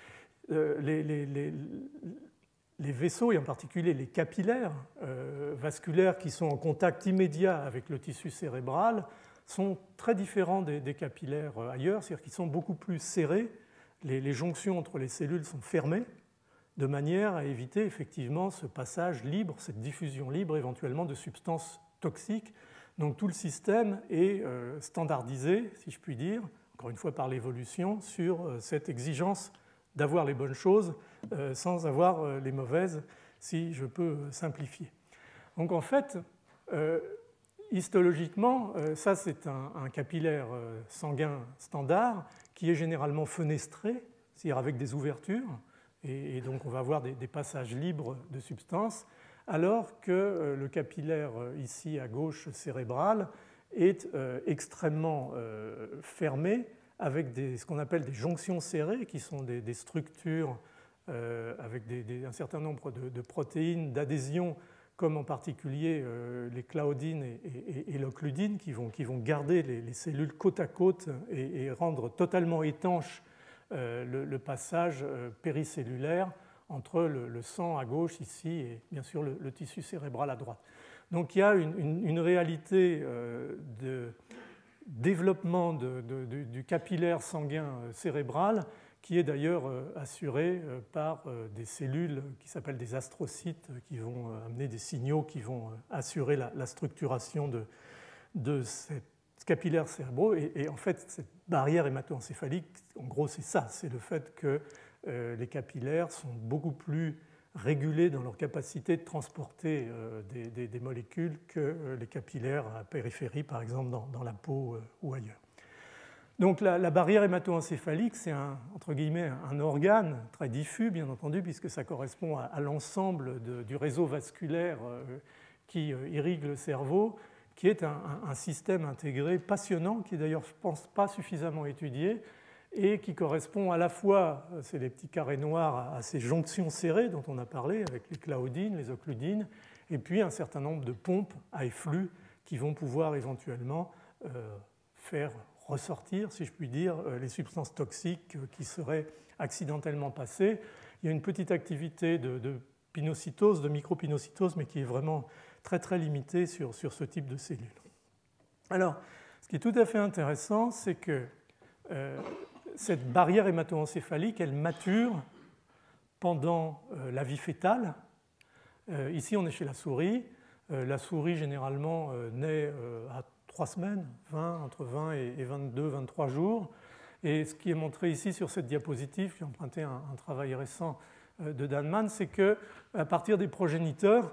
les vaisseaux, et en particulier les capillaires vasculaires qui sont en contact immédiat avec le tissu cérébral, sont très différents des capillaires ailleurs, c'est-à-dire qu'ils sont beaucoup plus serrés, les jonctions entre les cellules sont fermées, de manière à éviter effectivement ce passage libre, cette diffusion libre éventuellement de substances toxiques. Donc tout le système est standardisé, si je puis dire, encore une fois par l'évolution, sur cette exigence d'avoir les bonnes choses sans avoir les mauvaises, si je peux simplifier. Donc en fait, histologiquement, ça c'est un capillaire sanguin standard qui est généralement fenestré, c'est-à-dire avec des ouvertures, et donc on va avoir des passages libres de substances, alors que le capillaire ici à gauche cérébral est extrêmement fermé, avec ce qu'on appelle des jonctions serrées, qui sont des structures avec un certain nombre de protéines d'adhésion, comme en particulier les claudines et l'occludine, qui vont garder les cellules côte à côte et rendre totalement étanche le passage péricellulaire entre le sang à gauche ici et bien sûr le tissu cérébral à droite. Donc il y a une réalité de développement du capillaire sanguin cérébral qui est d'ailleurs assuré par des cellules qui s'appellent des astrocytes qui vont amener des signaux qui vont assurer la structuration de ces capillaires cérébraux. Et en fait, cette barrière hémato-encéphalique, en gros, c'est ça, c'est le fait que les capillaires sont beaucoup plus régulés dans leur capacité de transporter des molécules que les capillaires à périphérie, par exemple dans la peau ou ailleurs. Donc la barrière hémato-encéphalique, c'est entre guillemets un organe très diffus, bien entendu, puisque ça correspond à l'ensemble du réseau vasculaire qui irrigue le cerveau, qui est un système intégré passionnant, qui est d'ailleurs, je pense, pas suffisamment étudié, et qui correspond à la fois, c'est les petits carrés noirs, à ces jonctions serrées dont on a parlé, avec les claudines, les occludines, et puis un certain nombre de pompes à efflux qui vont pouvoir éventuellement faire ressortir, si je puis dire, les substances toxiques qui seraient accidentellement passées. Il y a une petite activité de pinocytose, de micropinocytose, mais qui est vraiment très très limitée sur ce type de cellules. Alors, ce qui est tout à fait intéressant, c'est que cette barrière hémato-encéphalique, elle mature pendant la vie fœtale. Ici, on est chez la souris. La souris, généralement, naît à 3 semaines, entre 20 et 22, 23 jours. Et ce qui est montré ici sur cette diapositive, qui a emprunté un travail récent de Dahlmann, c'est qu'à partir des progéniteurs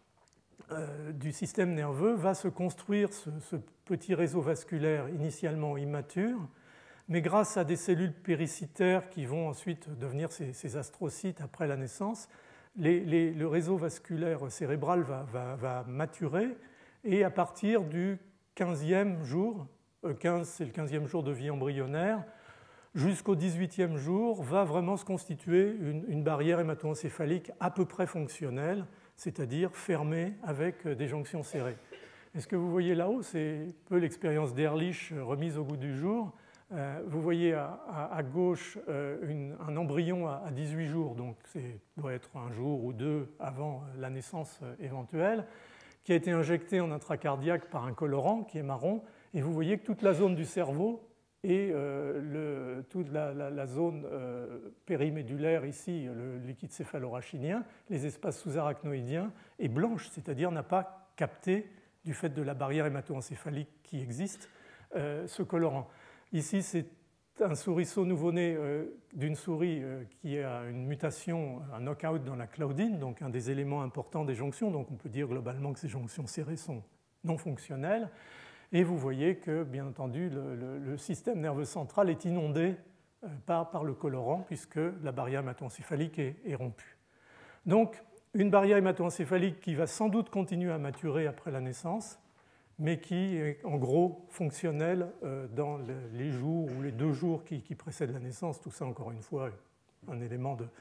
du système nerveux va se construire ce petit réseau vasculaire initialement immature, mais grâce à des cellules péricytaires qui vont ensuite devenir ces astrocytes après la naissance, le réseau vasculaire cérébral va maturer, et à partir du 15e jour, 15 c'est le 15e jour de vie embryonnaire, jusqu'au 18e jour va vraiment se constituer une barrière hémato-encéphalique à peu près fonctionnelle, c'est-à-dire fermée avec des jonctions serrées. Et ce que vous voyez là-haut, c'est un peu l'expérience d'Ehrlich remise au goût du jour. Vous voyez à gauche un embryon à 18 jours, donc ça doit être un jour ou deux avant la naissance éventuelle, qui a été injecté en intracardiaque par un colorant qui est marron, et vous voyez que toute la zone du cerveau et toute la zone périmédulaire ici, le liquide céphalorachidien, les espaces sous-arachnoïdiens, est blanche, c'est-à-dire n'a pas capté, du fait de la barrière hémato-encéphalique qui existe, ce colorant. Ici, c'est un souriceau nouveau-né d'une souris qui a une mutation, un knockout dans la claudine, donc un des éléments importants des jonctions, donc on peut dire globalement que ces jonctions serrées sont non fonctionnelles. Et vous voyez que, bien entendu, le système nerveux central est inondé par le colorant, puisque la barrière hémato-encéphalique est rompue. Donc, une barrière hémato-encéphalique qui va sans doute continuer à maturer après la naissance, mais qui est en gros fonctionnelle dans les jours ou les 2 jours qui précèdent la naissance. Tout ça, encore une fois, un élément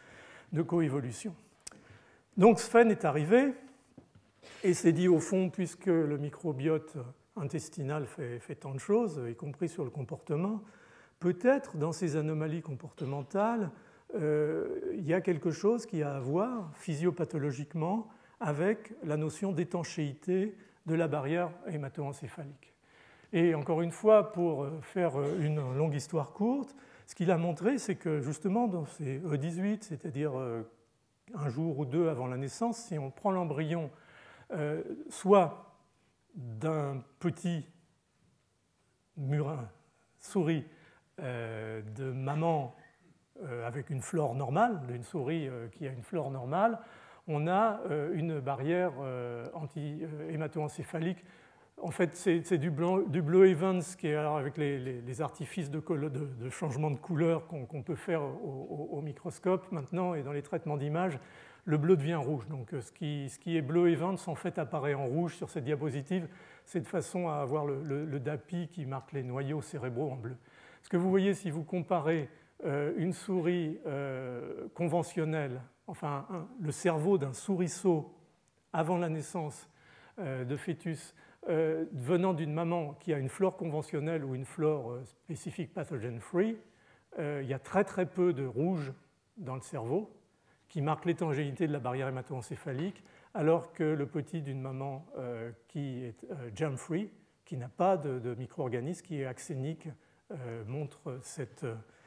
de coévolution. Donc Sven est arrivé et s'est dit au fond, puisque le microbiote intestinal fait tant de choses, y compris sur le comportement, peut-être dans ces anomalies comportementales, il y a quelque chose qui a à voir physiopathologiquement avec la notion d'étanchéité de la barrière hémato-encéphalique. Et encore une fois, pour faire une longue histoire courte, ce qu'il a montré, c'est que justement dans ces E18, c'est-à-dire un jour ou deux avant la naissance, si on prend l'embryon soit d'un petit murin souris de maman avec une flore normale, d'une souris qui a une flore normale, on a une barrière anti-hémato-encéphalique. En fait, c'est du Bleu Evans qui est avec les artifices de changement de couleur qu'on peut faire au microscope maintenant, et dans les traitements d'image, le bleu devient rouge. Donc ce qui est Bleu Evans en fait apparaît en rouge sur cette diapositive. C'est de façon à avoir le DAPI qui marque les noyaux cérébraux en bleu. Ce que vous voyez si vous comparez une souris conventionnelle, enfin le cerveau d'un souriceau avant la naissance de fœtus venant d'une maman qui a une flore conventionnelle ou une flore spécifique pathogen-free, il y a très très peu de rouge dans le cerveau qui marque l'étanchéité de la barrière hémato-encéphalique, alors que le petit d'une maman qui est germ-free, qui n'a pas de micro-organisme, qui est axénique, montre cette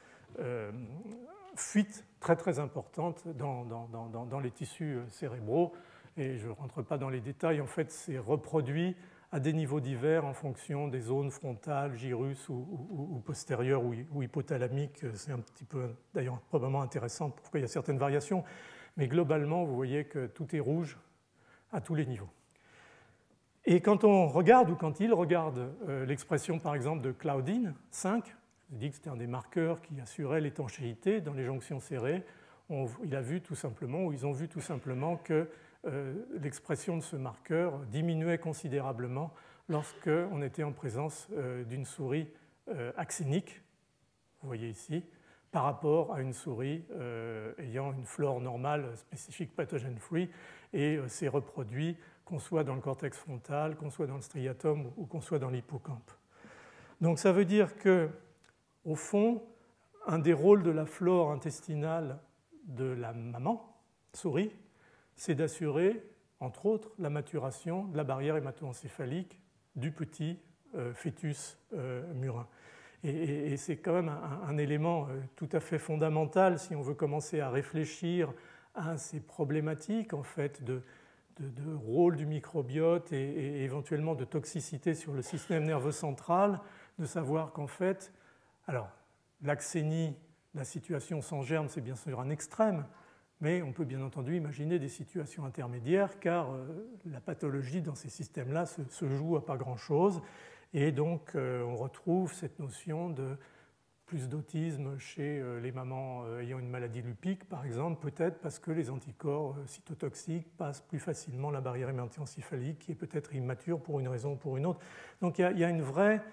fuite très très importante dans les tissus cérébraux. Et je ne rentre pas dans les détails, en fait c'est reproduit à des niveaux divers en fonction des zones frontales, gyrus ou postérieures ou hypothalamiques. C'est un petit peu d'ailleurs probablement intéressant pourquoi il y a certaines variations, mais globalement vous voyez que tout est rouge à tous les niveaux. Et quand on regarde, ou quand il regarde l'expression par exemple de Claudine 5, je dis que c'était un des marqueurs qui assurait l'étanchéité dans les jonctions serrées, ils ont vu tout simplement que l'expression de ce marqueur diminuait considérablement lorsqu'on était en présence d'une souris axénique, vous voyez ici, par rapport à une souris ayant une flore normale spécifique pathogen-free, et c'est reproduit qu'on soit dans le cortex frontal, qu'on soit dans le striatum ou qu'on soit dans l'hippocampe. Donc ça veut dire que, au fond, un des rôles de la flore intestinale de la maman souris, c'est d'assurer, entre autres, la maturation de la barrière hémato-encéphalique du petit fœtus murin. Et c'est quand même un élément tout à fait fondamental si on veut commencer à réfléchir à ces problématiques en fait, de rôle du microbiote et éventuellement de toxicité sur le système nerveux central, de savoir qu'en fait, alors l'axénie, la situation sans germe, c'est bien sûr un extrême, mais on peut bien entendu imaginer des situations intermédiaires car la pathologie dans ces systèmes-là se joue à pas grand-chose. Et donc on retrouve cette notion de plus d'autisme chez les mamans ayant une maladie lupique, par exemple, peut-être parce que les anticorps cytotoxiques passent plus facilement la barrière hémato-encéphalique qui est peut-être immature pour une raison ou pour une autre. Donc il y a une vraie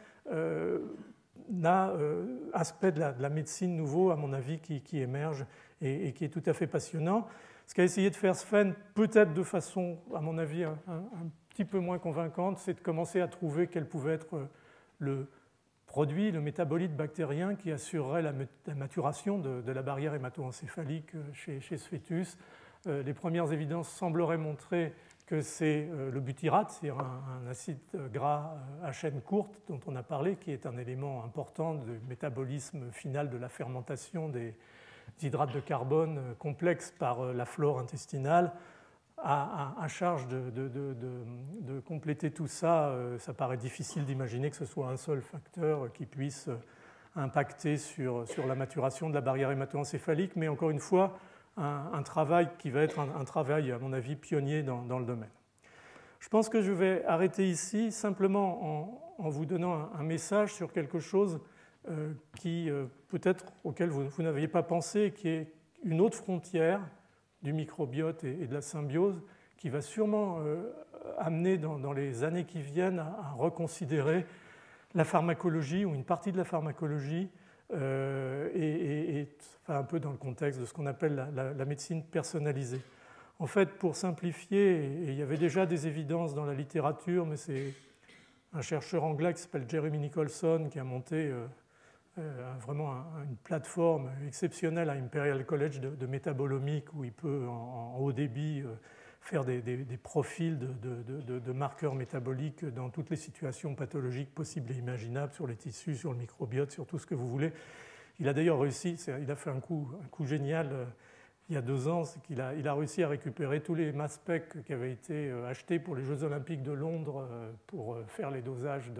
aspect de la médecine nouveau, à mon avis, qui émerge et qui est tout à fait passionnant. Ce qu'a essayé de faire Sven, peut-être de façon, à mon avis, un petit peu moins convaincante, c'est de commencer à trouver quel pouvait être le produit, le métabolite bactérien qui assurerait la maturation de la barrière hémato-encéphalique chez ce fœtus. Les premières évidences sembleraient montrer que c'est le butyrate, c'est-à-dire un acide gras à chaîne courte dont on a parlé, qui est un élément important du métabolisme final de la fermentation des hydrates de carbone complexes par la flore intestinale. À charge de compléter tout ça, ça paraît difficile d'imaginer que ce soit un seul facteur qui puisse impacter sur la maturation de la barrière hémato-encéphalique, mais encore une fois, un travail qui va être un travail, à mon avis, pionnier dans le domaine. Je pense que je vais arrêter ici simplement en vous donnant un message sur quelque chose qui, peut-être auquel vous n'aviez pas pensé, qui est une autre frontière du microbiote et de la symbiose, qui va sûrement amener dans les années qui viennent à reconsidérer la pharmacologie ou une partie de la pharmacologie enfin, un peu dans le contexte de ce qu'on appelle la médecine personnalisée. En fait, pour simplifier, et il y avait déjà des évidences dans la littérature, mais c'est un chercheur anglais qui s'appelle Jeremy Nicholson qui a monté vraiment une plateforme exceptionnelle à Imperial College de métabolomique où il peut en haut débit faire des profils de marqueurs métaboliques dans toutes les situations pathologiques possibles et imaginables, sur les tissus, sur le microbiote, sur tout ce que vous voulez. Il a d'ailleurs réussi, il a fait un coup génial il y a 2 ans, c'est qu'il a réussi à récupérer tous les mass spec qui avaient été achetés pour les Jeux Olympiques de Londres pour faire les dosages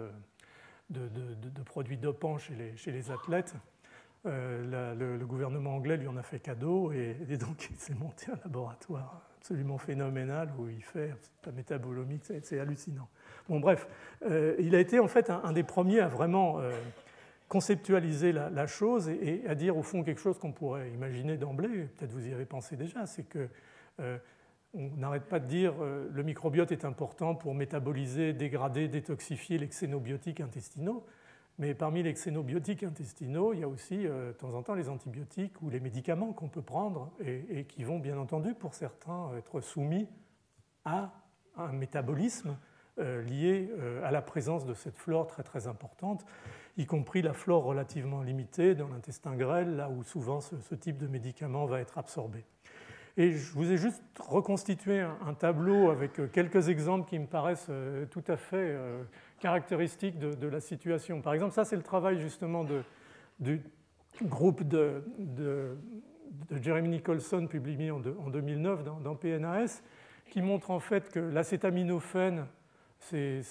de produits dopants chez les athlètes. Le gouvernement anglais lui en a fait cadeau et donc il s'est monté un laboratoire absolument phénoménal où il fait la métabolomique, c'est hallucinant. Bon bref, il a été en fait un des premiers à vraiment conceptualiser la chose et à dire au fond quelque chose qu'on pourrait imaginer d'emblée, peut-être vous y avez pensé déjà, c'est que on n'arrête pas de dire le microbiote est important pour métaboliser, dégrader, détoxifier les xénobiotiques intestinaux, mais parmi les xénobiotiques intestinaux, il y a aussi de temps en temps les antibiotiques ou les médicaments qu'on peut prendre et qui vont bien entendu pour certains être soumis à un métabolisme lié à la présence de cette flore très très importante, y compris la flore relativement limitée dans l'intestin grêle, là où souvent ce type de médicament va être absorbé. Et je vous ai juste reconstitué un tableau avec quelques exemples qui me paraissent tout à fait caractéristiques de la situation. Par exemple, ça c'est le travail justement du groupe de Jeremy Nicholson publié en 2009 dans PNAS, qui montre en fait que l'acétaminophène, c'est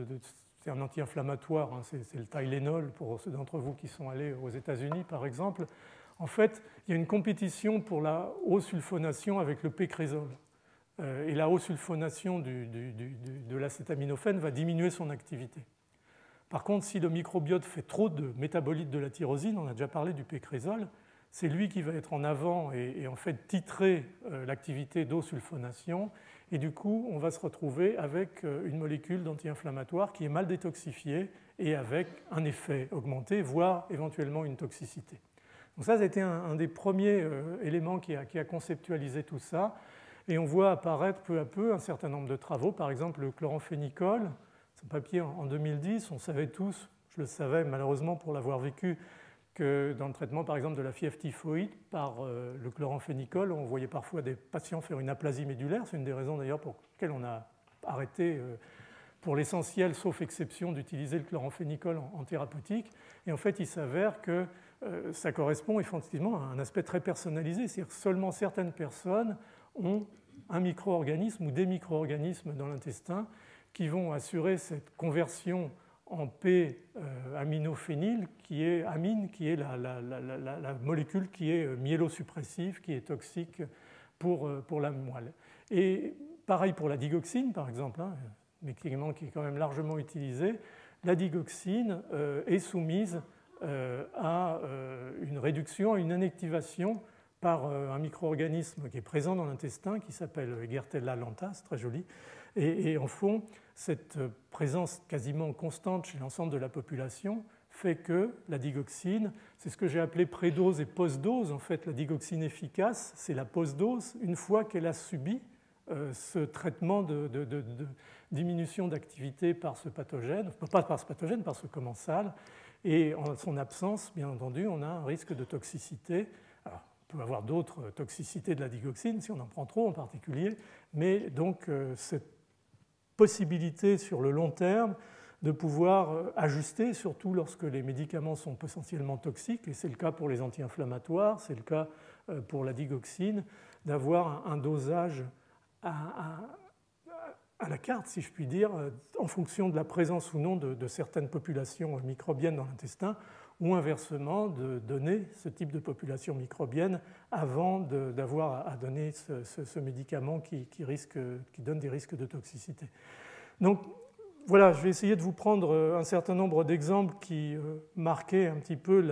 un anti-inflammatoire, hein, c'est le Tylenol pour ceux d'entre vous qui sont allés aux États-Unis par exemple. En fait, il y a une compétition pour la haute sulfonation avec le pécrésol. Et la haute sulfonation de l'acétaminophène va diminuer son activité. Par contre, si le microbiote fait trop de métabolites de la tyrosine, on a déjà parlé du pécrésol, c'est lui qui va être en avant et en fait titrer l'activité d'eau-sulfonation. Et du coup, on va se retrouver avec une molécule d'anti-inflammatoire qui est mal détoxifiée et avec un effet augmenté, voire éventuellement une toxicité. Donc ça a été un des premiers éléments qui a conceptualisé tout ça. Et on voit apparaître peu à peu un certain nombre de travaux, par exemple le chloramphénicol. C'est un papier en 2010, on savait tous, je le savais malheureusement pour l'avoir vécu, que dans le traitement par exemple de la fièvre typhoïde par le chloramphénicol, on voyait parfois des patients faire une aplasie médulaire. C'est une des raisons d'ailleurs pour lesquelles on a arrêté pour l'essentiel, sauf exception, d'utiliser le chloramphénicol en thérapeutique. Et en fait, il s'avère que ça correspond effectivement à un aspect très personnalisé, c'est-à-dire que seulement certaines personnes ont un micro-organisme ou des micro-organismes dans l'intestin qui vont assurer cette conversion en P-aminophényl, qui est amine, qui est la molécule qui est myélosuppressive, qui est toxique pour la moelle. Et pareil pour la digoxine, par exemple, hein, médicament qui est quand même largement utilisé, la digoxine est soumise à une réduction, à une inactivation par un micro-organisme qui est présent dans l'intestin, qui s'appelle Egertella lanta, c'est très joli. Et en fond, cette présence quasiment constante chez l'ensemble de la population fait que la digoxine, c'est ce que j'ai appelé prédose et post-dose. En fait, la digoxine efficace, c'est la post-dose, une fois qu'elle a subi ce traitement de diminution d'activité par ce pathogène, pas par ce pathogène, par ce commensal. Et en son absence, bien entendu, on a un risque de toxicité. Alors, on peut avoir d'autres toxicités de la digoxine, si on en prend trop en particulier, mais donc cette possibilité sur le long terme de pouvoir ajuster, surtout lorsque les médicaments sont potentiellement toxiques, et c'est le cas pour les anti-inflammatoires, c'est le cas pour la digoxine, d'avoir un dosage à la carte, si je puis dire, en fonction de la présence ou non de certaines populations microbiennes dans l'intestin, ou inversement de donner ce type de population microbienne avant d'avoir à donner ce médicament qui donne des risques de toxicité. Donc voilà, je vais essayer de vous prendre un certain nombre d'exemples qui marquaient un petit peu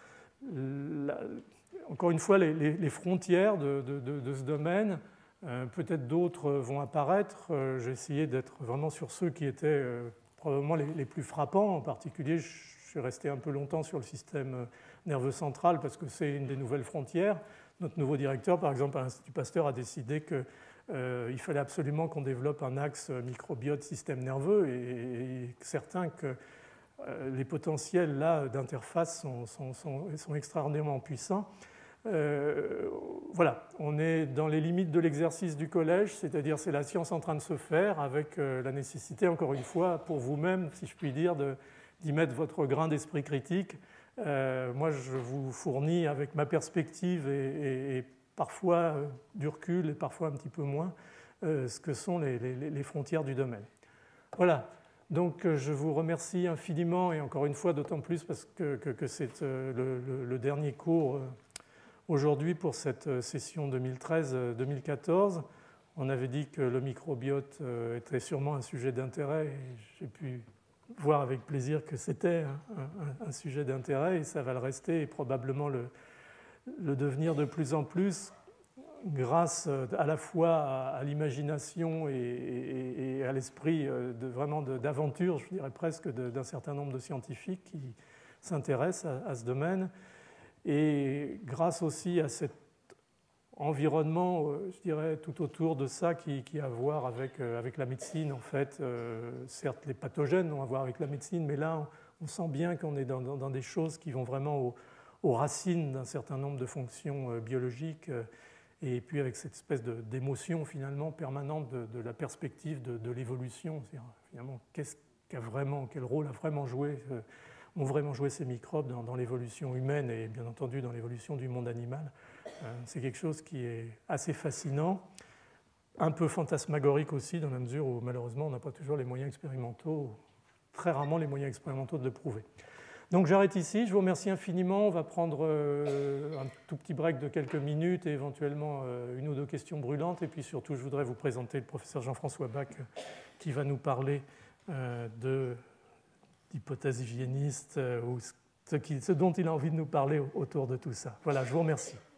encore une fois les frontières de ce domaine. Peut-être d'autres vont apparaître. J'ai essayé d'être vraiment sur ceux qui étaient probablement les plus frappants. En particulier, je suis resté un peu longtemps sur le système nerveux central parce que c'est une des nouvelles frontières. Notre nouveau directeur, par exemple, à l'Institut Pasteur, a décidé qu'il fallait absolument qu'on développe un axe microbiote-système nerveux et certain que les potentiels là d'interface sont extraordinairement puissants. Voilà, on est dans les limites de l'exercice du collège, c'est-à-dire c'est la science en train de se faire avec la nécessité, encore une fois, pour vous-même, si je puis dire, d'y mettre votre grain d'esprit critique. Moi, je vous fournis avec ma perspective et parfois du recul et parfois un petit peu moins, ce que sont les frontières du domaine. Voilà. Donc je vous remercie infiniment et encore une fois d'autant plus parce que c'est le dernier cours aujourd'hui pour cette session 2013-2014. On avait dit que le microbiote était sûrement un sujet d'intérêt et j'ai pu voir avec plaisir que c'était un sujet d'intérêt et ça va le rester et probablement le devenir de plus en plus grâce à la fois à l'imagination et à l'esprit vraiment d'aventure, je dirais presque, d'un certain nombre de scientifiques qui s'intéressent à ce domaine, et grâce aussi à cet environnement, je dirais, tout autour de ça qui a à voir avec la médecine, en fait. Certes, les pathogènes ont à voir avec la médecine, mais là, on sent bien qu'on est dans des choses qui vont vraiment aux racines d'un certain nombre de fonctions biologiques, et puis avec cette espèce d'émotion finalement permanente de la perspective de l'évolution, c'est-à-dire finalement quel rôle ont vraiment joué ces microbes dans l'évolution humaine et bien entendu dans l'évolution du monde animal. C'est quelque chose qui est assez fascinant, un peu fantasmagorique aussi dans la mesure où malheureusement on n'a pas toujours les moyens expérimentaux, très rarement les moyens expérimentaux de le prouver. Donc j'arrête ici, je vous remercie infiniment, on va prendre un tout petit break de quelques minutes et éventuellement une ou deux questions brûlantes et puis surtout je voudrais vous présenter le professeur Jean-François Bach qui va nous parler d'hypothèse hygiéniste ou ce dont il a envie de nous parler autour de tout ça. Voilà, je vous remercie.